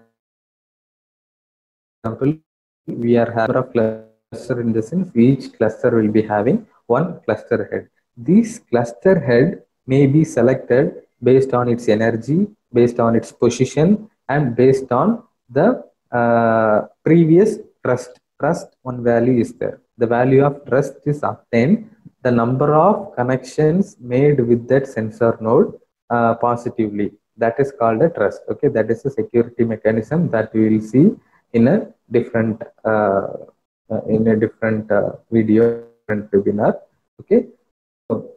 we are having a cluster in the sense each cluster will be having one cluster head. This cluster head may be selected based on its energy, based on its position, and based on the uh, previous trust. Trust one value is there. The value of trust is obtained. The number of connections made with that sensor node uh, positively. That is called a trust. Okay, that is a security mechanism that we will see in a different uh, uh, in a different uh, video, different webinar. Okay. So,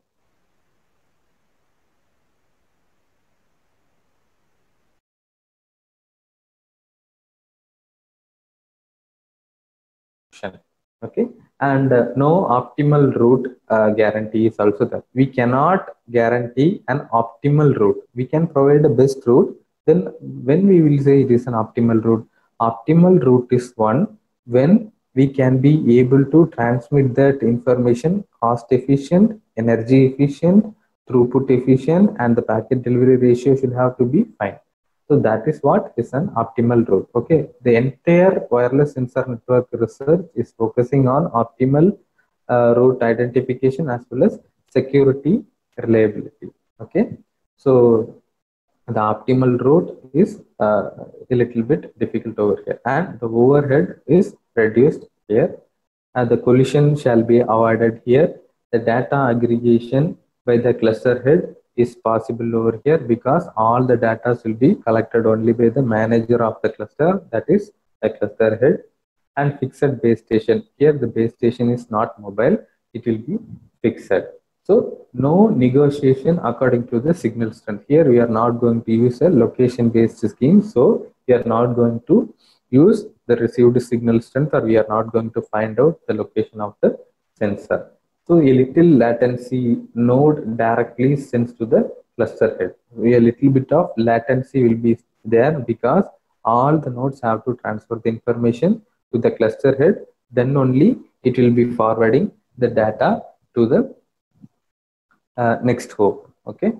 okay, and uh, no optimal route uh, guarantee is also there. We cannot guarantee an optimal route. We can provide the best route. Then when we will say it is an optimal route, optimal route is one when we can be able to transmit that information cost efficient, energy efficient, throughput efficient, and the packet delivery ratio should have to be fine. So that is what is an optimal route. Okay, the entire wireless sensor network research is focusing on optimal uh, route identification as well as security reliability. Okay, so the optimal route is uh, a little bit difficult over here, and the overhead is reduced here. Uh, the collision shall be avoided here. The data aggregation by the cluster head is possible over here because all the data will be collected only by the manager of the cluster, that is the cluster head. And fixed base station. Here the base station is not mobile, it will be fixed. So no negotiation according to the signal strength. Here we are not going to use a location based scheme. So we are not going to use the received signal strength, or we are not going to find out the location of the sensor. So a little latency node directly sends to the cluster head. A little bit of latency will be there because all the nodes have to transfer the information to the cluster head. Then only it will be forwarding the data to the uh, next hop. Okay.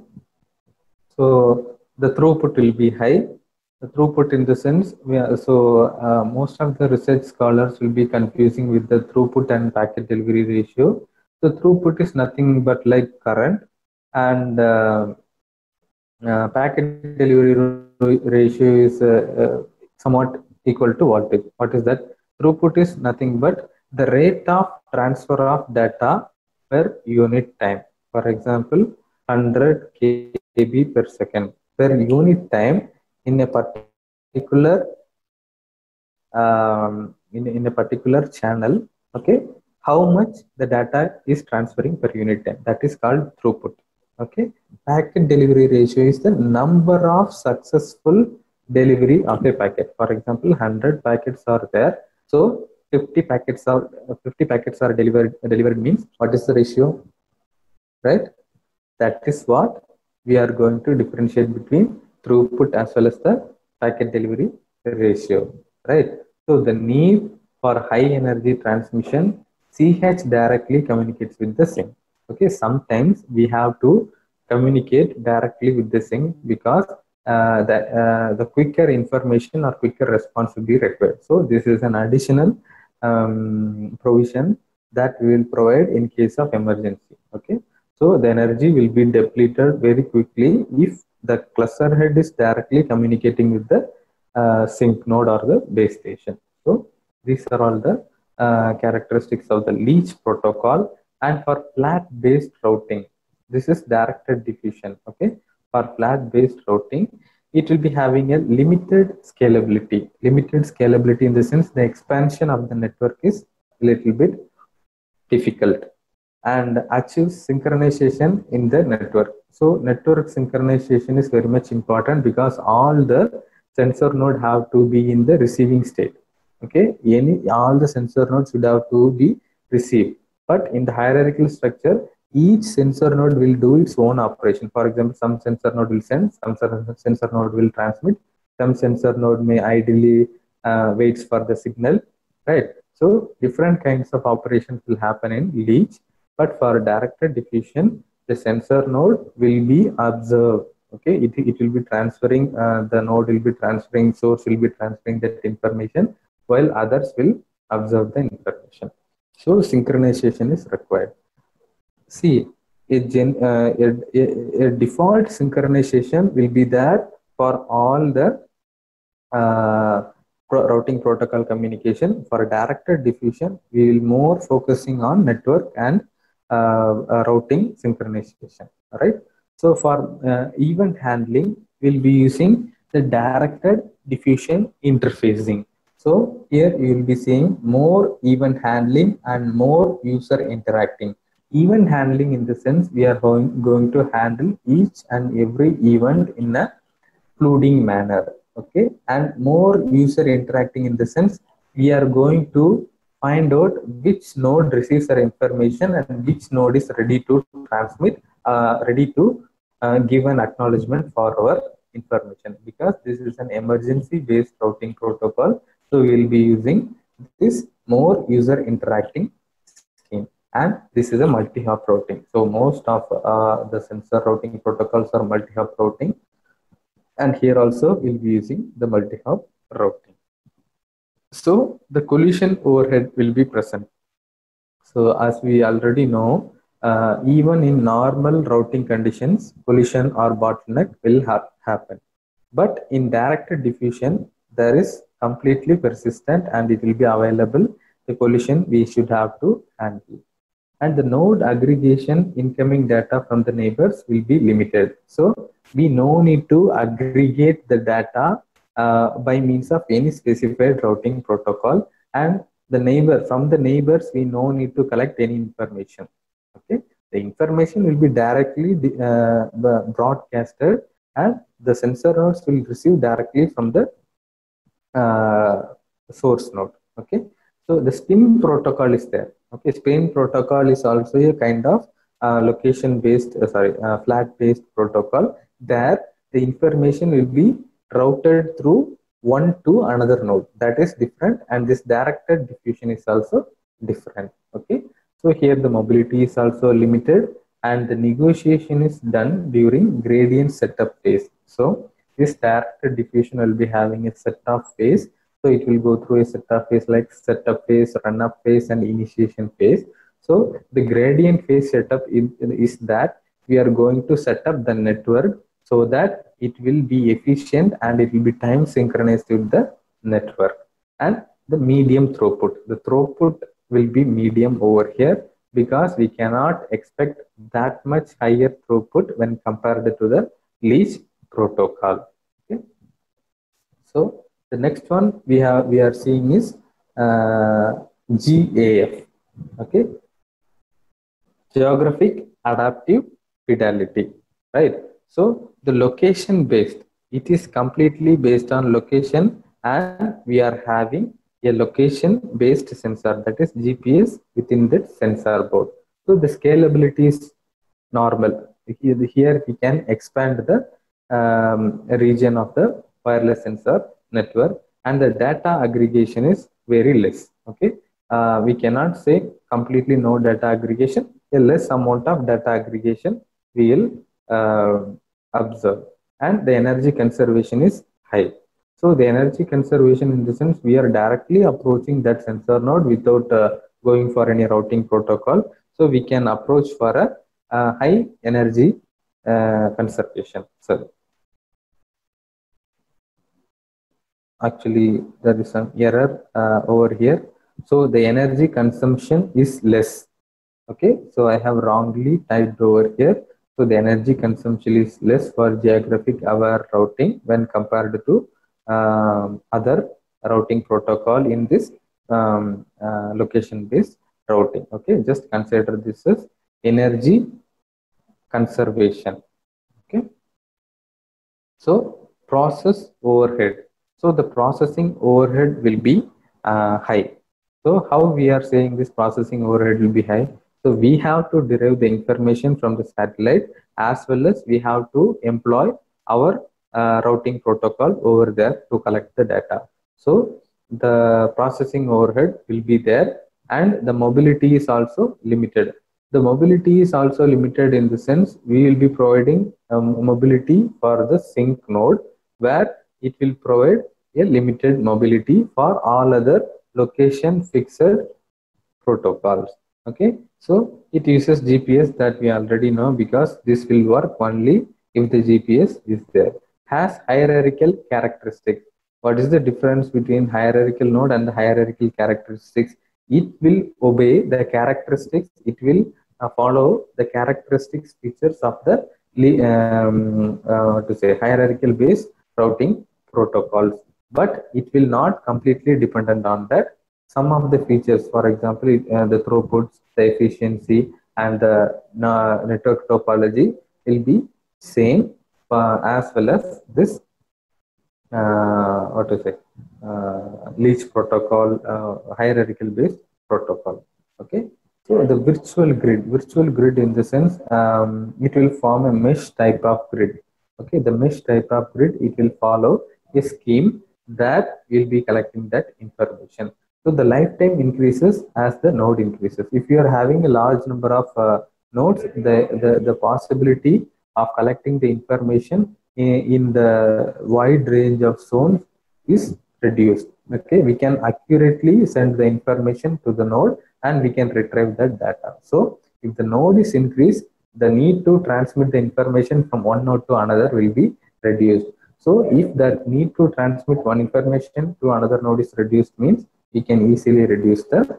So the throughput will be high. The throughput in the sense, we are, so uh, most of the research scholars will be confusing with the throughput and packet delivery ratio. The throughput is nothing but like current, and uh, uh, packet delivery ratio is uh, uh, somewhat equal to voltage. What is that? Throughput is nothing but the rate of transfer of data per unit time. For example, one hundred K B per second per unit time in a particular um, in, in a particular channel. Okay, how much the data is transferring per unit time, that is called throughput. Okay, packet delivery ratio is the number of successful delivery of a packet. For example, one hundred packets are there, so fifty packets are fifty packets are delivered. Delivered means what is the ratio, right? That is what we are going to differentiate between throughput as well as the packet delivery ratio, right? So the need for high energy transmission, C H directly communicates with the sync. Okay, sometimes we have to communicate directly with the sync because uh, the, uh, the quicker information or quicker response will be required. So this is an additional um, provision that we will provide in case of emergency. Okay. So the energy will be depleted very quickly if the cluster head is directly communicating with the uh, sync node or the base station. So these are all the uh, characteristics of the leech protocol. And for flat based routing, this is directed diffusion. Okay, for flat based routing, it will be having a limited scalability. Limited scalability in the sense the expansion of the network is a little bit difficult, and achieves synchronization in the network. So network synchronization is very much important because all the sensor node have to be in the receiving state. Okay, any all the sensor nodes should have to be received. But in the hierarchical structure, each sensor node will do its own operation. For example, some sensor node will send, some sensor node will transmit, some sensor node may ideally uh, waits for the signal, right? So different kinds of operations will happen in leech. But for directed diffusion, the sensor node will be observed. Okay, it, it will be transferring, uh, the node will be transferring, source will be transferring that information, while others will observe the information. So synchronization is required. See, a, gen, uh, a, a, a default synchronization will be there for all the uh, pro routing protocol communication. For directed diffusion, we will more focusing on network and uh, uh, routing synchronization. Right. So for uh, event handling, we'll be using the directed diffusion interfacing. So here you will be seeing more event handling and more user interacting. Event handling in the sense we are going, going to handle each and every event in a fluiding manner, okay, and more user interacting in the sense we are going to find out which node receives our information and which node is ready to transmit, uh, ready to uh, give an acknowledgement for our information, because this is an emergency based routing protocol. So we will be using this more user interacting scheme, and this is a multi-hop routing. So most of uh, the sensor routing protocols are multi-hop routing, and here also we'll be using the multi-hop routing. So the collision overhead will be present. So as we already know, uh, even in normal routing conditions, collision or bottleneck will ha happen. But in directed diffusion, there is completely persistent and it will be available. The collision we should have to handle. And the node aggregation incoming data from the neighbors will be limited. So we no need to aggregate the data uh, by means of any specified routing protocol, and the neighbor from the neighbors we no need to collect any information. Okay, the information will be directly uh, broadcasted, and the sensor nodes will receive directly from the uh, source node. Okay, so the S P I M protocol is there. Okay, S P I M protocol is also a kind of uh, location based, uh, sorry, uh, flat based protocol. There the information will be routed through one to another node. That is different, and this directed diffusion is also different. Okay, so here the mobility is also limited, and the negotiation is done during gradient setup phase. So this directed diffusion will be having a set of phase. So it will go through a setup phase like setup phase, run-up phase, and initiation phase. So the gradient phase setup is, is that we are going to set up the network so that it will be efficient and it will be time synchronized with the network. And the medium throughput, the throughput will be medium over here, because we cannot expect that much higher throughput when compared to the least protocol. Okay, so the next one we have we are seeing is uh, G A F. Okay, geographic adaptive fidelity, right? So the location based, it is completely based on location, and we are having a location based sensor, that is G P S within that sensor board. So the scalability is normal. Here we can expand the um, region of the wireless sensor network, and the data aggregation is very less. Okay, uh, we cannot say completely no data aggregation. A less amount of data aggregation we will uh, observe, and the energy conservation is high. So the energy conservation in the sense we are directly approaching that sensor node without uh, going for any routing protocol. So we can approach for a uh, high energy uh, conservation. So actually there is some error uh, over here. So the energy consumption is less. Okay, so I have wrongly typed over here. So the energy consumption is less for geographic aware routing when compared to um, other routing protocol in this um, uh, location based routing. Okay, just consider this as energy conservation. Okay, so process overhead. So the processing overhead will be uh, high. So how we are saying this processing overhead will be high? So we have to derive the information from the satellite, as well as we have to employ our uh, routing protocol over there to collect the data. So the processing overhead will be there, and the mobility is also limited. The mobility is also limited in the sense we will be providing um, mobility for the sync node, where it will provide a limited mobility for all other location fixed protocols. Okay, so it uses G P S, that we already know, because this will work only if the G P S is there. Has hierarchical characteristics. What is the difference between hierarchical node and the hierarchical characteristics? It will obey the characteristics, it will uh, follow the characteristics features of the um, uh, to say hierarchical based routing protocols. but it will not completely dependent on that. Some of the features, for example, uh, the throughput, the efficiency, and the uh, network topology will be same, uh, as well as this uh, what to say uh, leech protocol, uh, hierarchical based protocol. Okay, so the virtual grid, virtual grid in the sense, um, it will form a mesh type of grid. Okay, the mesh type of grid, it will follow a scheme that will be collecting that information. So the lifetime increases as the node increases. If you are having a large number of uh, nodes, the, the, the possibility of collecting the information in, in the wide range of zones is reduced. Okay, we can accurately send the information to the node and we can retrieve that data. So if the node is increased, the need to transmit the information from one node to another will be reduced. So if that need to transmit one information to another node is reduced, means we can easily reduce the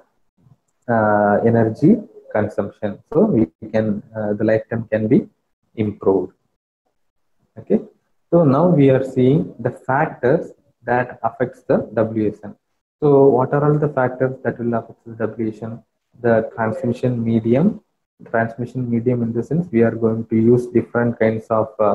uh, energy consumption. So we can uh, the lifetime can be improved. Okay, so now we are seeing the factors that affects the W S N. So what are all the factors that will affect the W S N? The transmission medium. Transmission medium in the sense we are going to use different kinds of uh,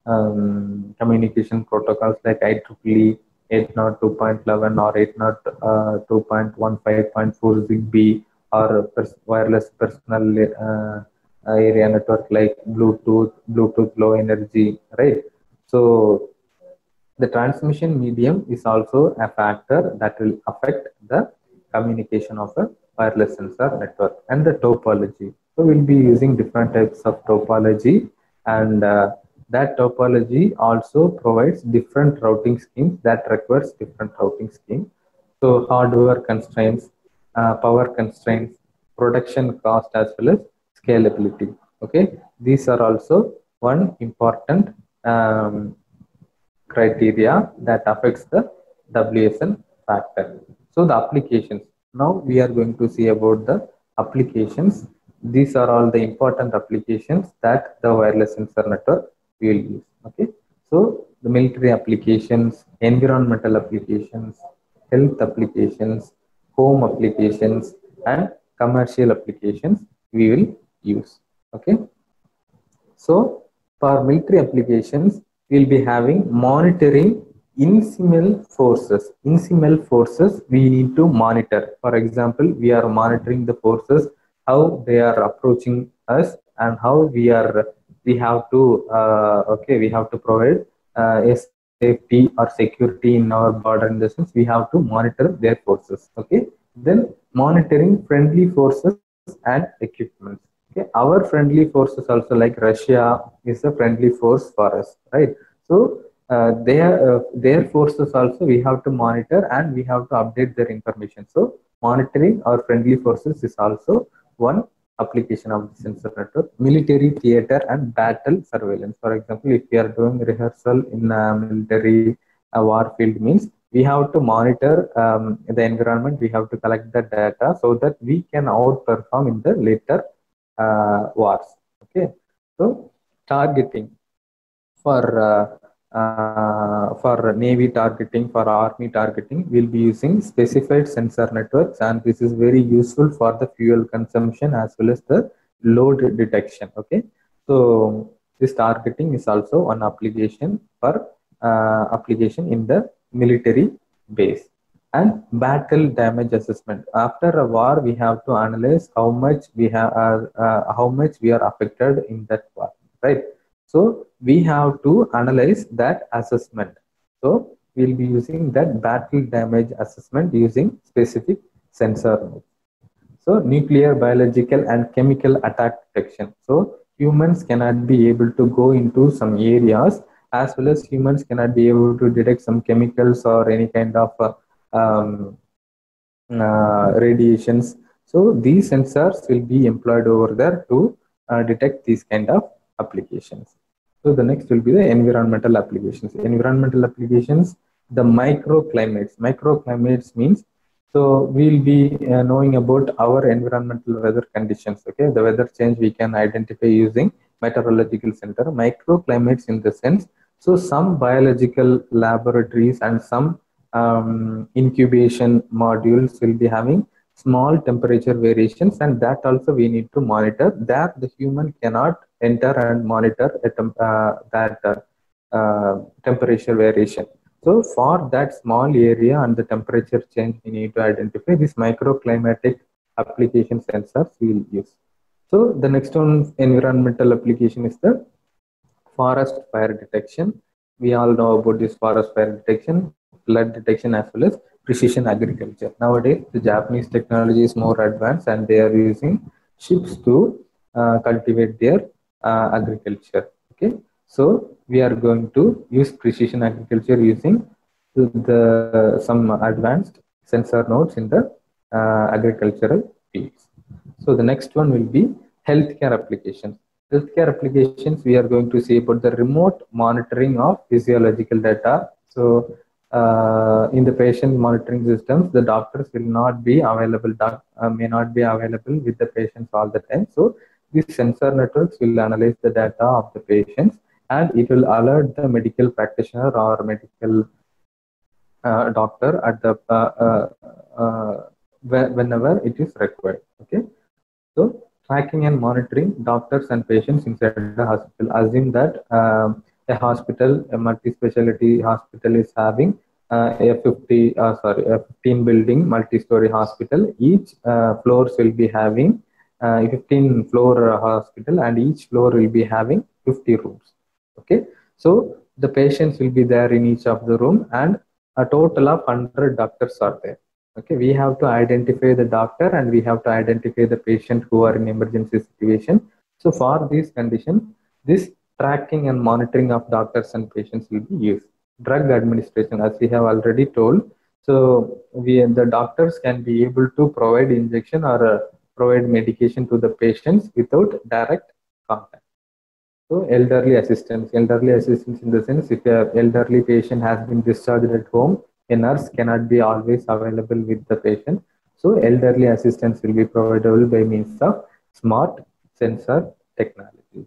um, communication protocols like I triple E, eight oh two dot eleven or eight oh two dot fifteen dot four Zigbee, or pers wireless personal uh, area network like Bluetooth, Bluetooth low energy, right? So the transmission medium is also a factor that will affect the communication of a wireless sensor network. And the topology. So we'll be using different types of topology, and uh, that topology also provides different routing schemes that requires different routing schemes. So hardware constraints, uh, power constraints, production cost, as well as scalability. Okay, these are also one important um, criteria that affects the W S N factor. So the applications. Now we are going to see about the applications. These are all the important applications that the wireless sensor network will use. Okay, so the military applications, environmental applications, health applications, home applications, and commercial applications we will use. Okay, so for military applications, we'll be having monitoring incidental forces. Incidental forces we need to monitor. For example, we are monitoring the forces, how they are approaching us, and how we are we have to uh, okay we have to provide uh, a safety or security in our border. In the sense, we have to monitor their forces. Okay, then monitoring friendly forces and equipment. Okay, our friendly forces also, like Russia is a friendly force for us, right? So uh, their uh, their forces also we have to monitor and we have to update their information. So monitoring our friendly forces is also one application of the sensor network. Military theater and battle surveillance. For example, if we are doing rehearsal in a military uh, war field, means we have to monitor um, the environment. We have to collect the data so that we can outperform in the later uh, wars. Okay, so targeting for uh, uh, for Navy targeting, for Army targeting, we'll be using specified sensor networks, and this is very useful for the fuel consumption as well as the load detection. Okay, so this targeting is also one application for uh, application in the military base. And battle damage assessment. After a war, we have to analyze how much we have, uh, uh, how much we are affected in that war, right? So we have to analyze that assessment. So we'll be using that battle damage assessment using specific sensor nodes. So nuclear, biological, and chemical attack detection. So humans cannot be able to go into some areas, as well as humans cannot be able to detect some chemicals or any kind of uh, um, uh, radiations. So these sensors will be employed over there to uh, detect these kind of applications. So the next will be the environmental applications. Environmental applications, the microclimates. Microclimates means, so we'll be uh, knowing about our environmental weather conditions. Okay, the weather change we can identify using meteorological center. Microclimates in the sense, so some biological laboratories and some um, incubation modules will be having small temperature variations, and that also we need to monitor. That the human cannot enter and monitor at, uh, that uh, uh, temperature variation. So for that small area and the temperature change, we need to identify this microclimatic application sensors we will use. So the next one environmental application is the forest fire detection. We all know about this forest fire detection, flood detection, as well as precision agriculture. Nowadays, the Japanese technology is more advanced, and they are using ships to uh, cultivate their uh, agriculture. Okay, so we are going to use precision agriculture using the some advanced sensor nodes in the uh, agricultural fields. So the next one will be healthcare applications. Healthcare applications, we are going to see about the remote monitoring of physiological data. So uh, in the patient monitoring systems, the doctors will not be available, doc, uh, may not be available with the patients all the time. So these sensor networks will analyze the data of the patients, and it will alert the medical practitioner or medical uh, doctor at the uh, uh, uh, whenever it is required. Okay, so tracking and monitoring doctors and patients inside the hospital. Assume that um, a hospital, a multi-specialty hospital, is having uh, a fifty, uh, sorry, a fifteen building multi-story hospital. Each uh, floors will be having uh, a fifteen floor hospital, and each floor will be having fifty rooms. Okay, so the patients will be there in each of the room, and a total of one hundred doctors are there. Okay, we have to identify the doctor, and we have to identify the patient who are in emergency situation. So for these conditions, this tracking and monitoring of doctors and patients will be used. Drug administration, as we have already told, so we the doctors can be able to provide injection or uh, provide medication to the patients without direct contact. So elderly assistance, elderly assistance in the sense, if a elderly patient has been discharged at home, a nurse cannot be always available with the patient. So elderly assistance will be providable by means of smart sensor technologies.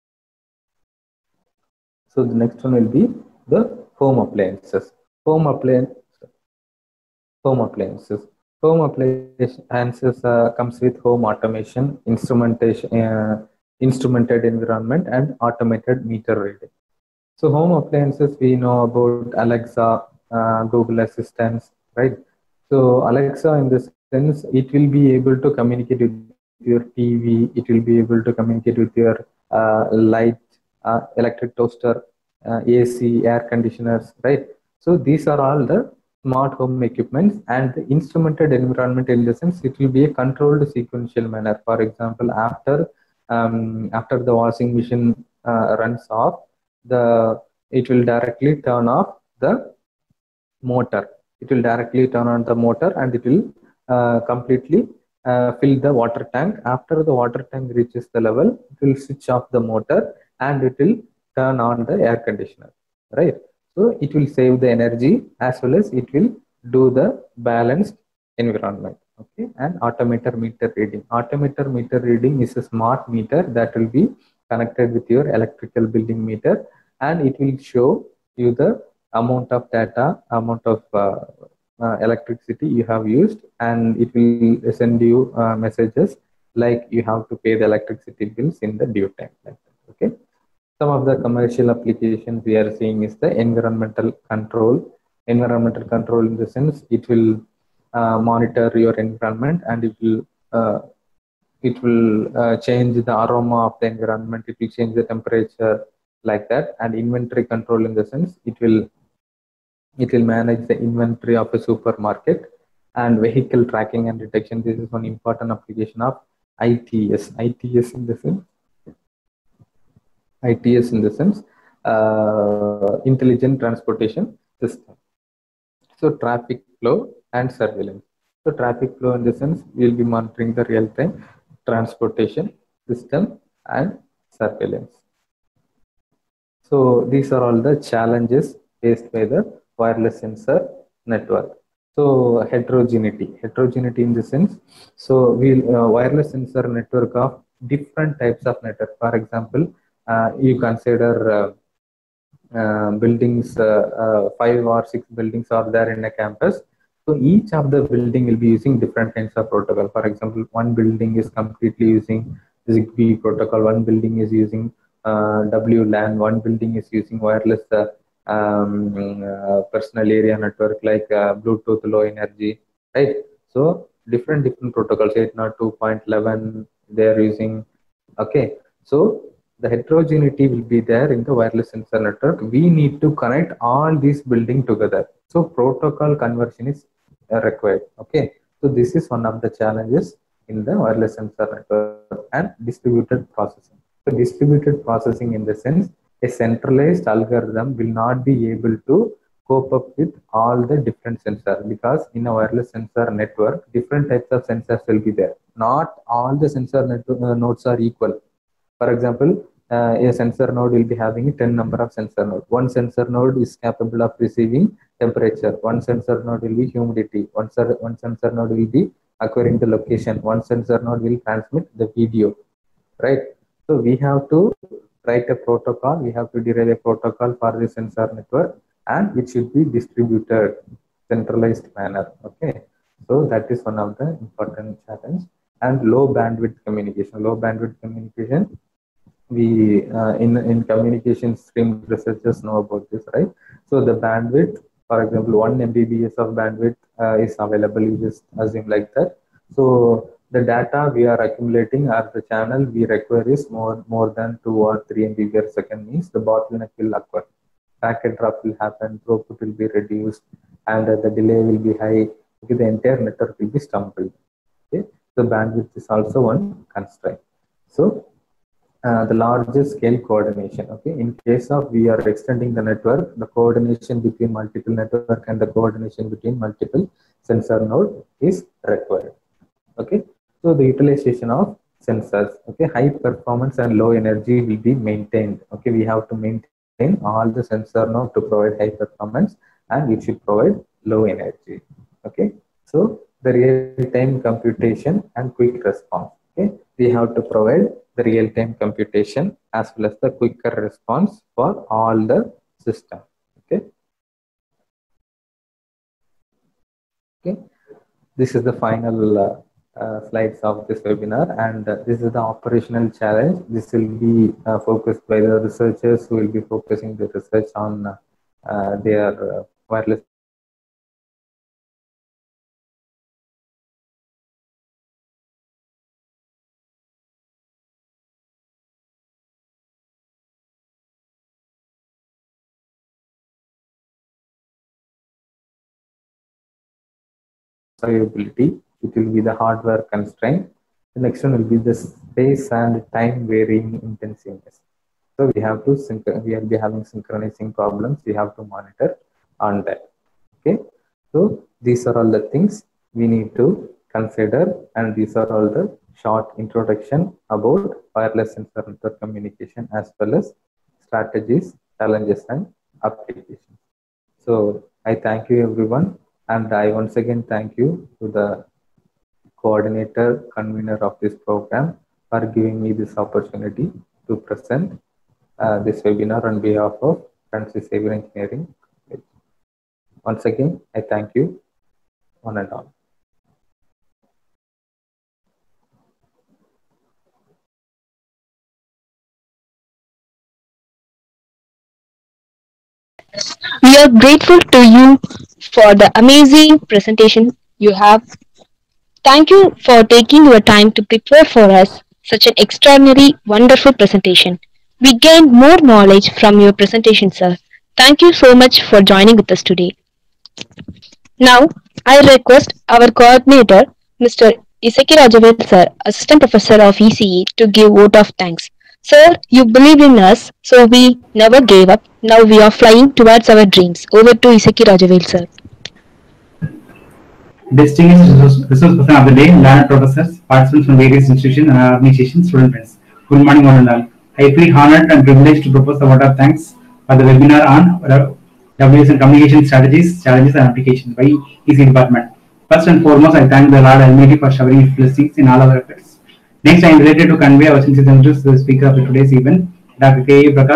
So the next one will be the home appliances. Home appliance, home appliances. Home appliances uh, comes with home automation, instrumentation, uh, instrumented environment, and automated meter reading. So home appliances, we know about Alexa, uh, Google Assistants, right? So Alexa, in the sense, it will be able to communicate with your T V, it will be able to communicate with your uh, light, uh, electric toaster, uh, A C, air conditioners, right? So these are all the smart home equipments, and the instrumented environment, in the sense, it will be a controlled sequential manner. For example, after um, after the washing machine uh, runs off, the it will directly turn off the motor. It will directly turn on the motor, and it will uh, completely uh, fill the water tank. After the water tank reaches the level, it will switch off the motor, and it will turn on the air conditioner, right? So it will save the energy, as well as it will do the balanced environment. Okay, and automated meter reading. Automated meter reading is a smart meter that will be connected with your electrical building meter, and it will show you the amount of data, amount of uh, uh, electricity you have used, and it will send you uh, messages like you have to pay the electricity bills in the due time. Like that. Okay. Some of the commercial applications we are seeing is the environmental control. Environmental control, in the sense, it will uh, monitor your environment, and it will uh, it will uh, change the aroma of the environment. It will change the temperature, like that. And inventory control, in the sense, it will it will manage the inventory of a supermarket. And vehicle tracking and detection, this is one important application of I T S. I T S in the sense, I T S in the sense, uh, intelligent transportation system. So traffic flow and surveillance. So traffic flow, in the sense, we will be monitoring the real-time transportation system and surveillance. So these are all the challenges faced by the wireless sensor network. So heterogeneity, heterogeneity in the sense, so we uh, wireless sensor network of different types of network. For example, uh, you consider uh, uh, buildings, uh, uh, five or six buildings are there in a campus. So each of the building will be using different kinds of protocol. For example, one building is completely using Zigbee protocol, one building is using uh, W LAN, one building is using wireless uh, um, uh, personal area network like uh, Bluetooth low energy, right? So different different protocols, eight oh two dot eleven they are using. Okay, so the heterogeneity will be there in the wireless sensor network. We need to connect all these building together. So protocol conversion is uh, required. Okay, so this is one of the challenges in the wireless sensor network and distributed processing. So distributed processing in the sense, a centralized algorithm will not be able to cope up with all the different sensors, because in a wireless sensor network, different types of sensors will be there. Not all the sensor network, uh, nodes are equal. For example, uh, a sensor node will be having ten number of sensor nodes. One sensor node is capable of receiving temperature. One sensor node will be humidity. One, one sensor node will be acquiring the location. One sensor node will transmit the video, right? So we have to write a protocol. We have to derive a protocol for the sensor network, and it should be distributed centralized manner. Okay, so that is one of the important challenge. And low bandwidth communication. Low bandwidth communication, we uh, in in communication stream researchers know about this, right? So the bandwidth, for example, one M B B S of bandwidth uh, is available. You just assume like that. So the data we are accumulating or the channel we require is more more than two or three M B B S second, means the bottleneck will occur. Packet drop will happen, throughput will be reduced, and uh, the delay will be high. Okay, the entire network will be stumbled. Okay, so bandwidth is also one constraint. So uh, the larger scale coordination. Okay, in case of we are extending the network, the coordination between multiple network and the coordination between multiple sensor node is required. Okay, so the utilization of sensors. Okay, high performance and low energy will be maintained. Okay, we have to maintain all the sensor node to provide high performance, and it should provide low energy. Okay, so the real-time computation and quick response. Okay, we have to provide the real-time computation as well as the quicker response for all the system. Okay. Okay, this is the final uh, uh, slides of this webinar, and uh, this is the operational challenge. This will be uh, focused by the researchers who will be focusing the research on uh, uh, their uh, wireless survivability. It will be the hardware constraint. The next one will be the space and time varying intensiveness. So we have to we will be having synchronizing problems. We have to monitor on that. Okay. So these are all the things we need to consider, and these are all the short introduction about wireless sensor network communication as well as strategies, challenges, and applications. So I thank you everyone, and I once again thank you to the coordinator, convener of this program for giving me this opportunity to present uh, this webinar on behalf of Francis Xavier Engineering. Once again, I thank you, one and all. We are grateful to you for the amazing presentation you have. Thank you for taking your time to prepare for us such an extraordinary, wonderful presentation. We gained more knowledge from your presentation, sir. Thank you so much for joining with us today. Now, I request our coordinator, Mister Iseki Rajavel, sir, Assistant Professor of E C E, to give vote of thanks. Sir, you believed in us, so we never gave up. Now we are flying towards our dreams. Over to Iseki Rajavel, sir. Distinguished resource, resource person of the day, learned professors, participants from various institutions and organizations, student friends. Good morning, one and all. I feel honored and privileged to propose the vote of thanks for the webinar on W S N communication strategies, challenges, and applications by E C department. First and foremost, I thank the Lord Almighty for showering His blessings in all our efforts. Next, I am delighted to convey our sincere thanks to the speaker of today's event, Doctor K A Prakash,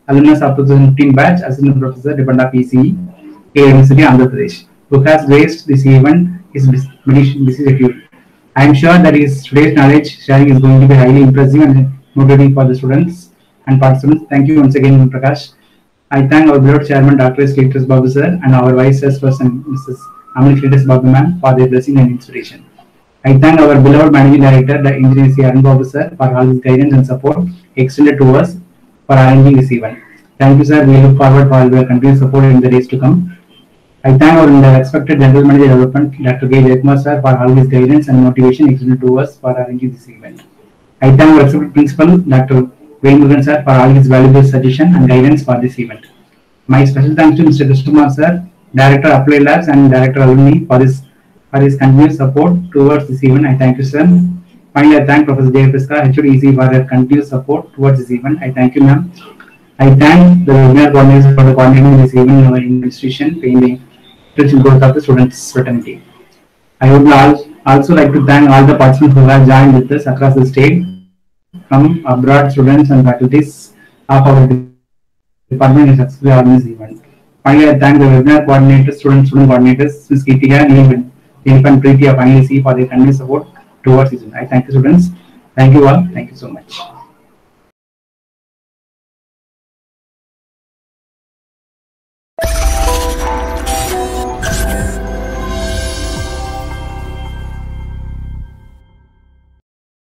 alumnus of twenty fifteen batch, Assistant Professor, Department of E C E, University, Andhra Pradesh, who has graced this event his busy schedule. I am sure that his today's knowledge sharing is going to be highly impressive and motivating for the students and participants. Thank you once again, Prakash. I thank our beloved chairman, Doctor S. Cletus Babu sir, and our vice chairperson, Missus Amini Cletus Babu ma'am, for their blessing and inspiration. I thank our beloved managing director, the engineer C. Arun Babu sir, for all his guidance and support extended to us for arranging this event. Thank you, sir. We look forward for your continued support in the days to come. I thank our respected General Manager Development, Doctor K. Jayakumar sir, for all his guidance and motivation extended to us for arranging this event. I thank our respected Principal, Doctor Venumurugan sir, for all his valuable suggestion and guidance for this event. My special thanks to Mister Krishnakumar sir, Director Applied Labs and Director Alumni for his for his continued support towards this event. I thank you, sir. Finally, I thank Professor Jayaprakash, H O D E C, for their continued support towards this event. I thank you, ma'am. I thank the webinar coordinators for the coordinating this event in our institution, paying the spiritual growth of the students' fraternity. I would also like to thank all the participants who have joined with us across the state, from abroad students and faculties of our department in successfully organized this event. Finally, I thank the webinar coordinators, student student coordinators, Miz Kirtika, Neil, Jennifer and Preeti of I N E C for their continued support towards this event. I thank the students. Thank you all. Thank you so much. you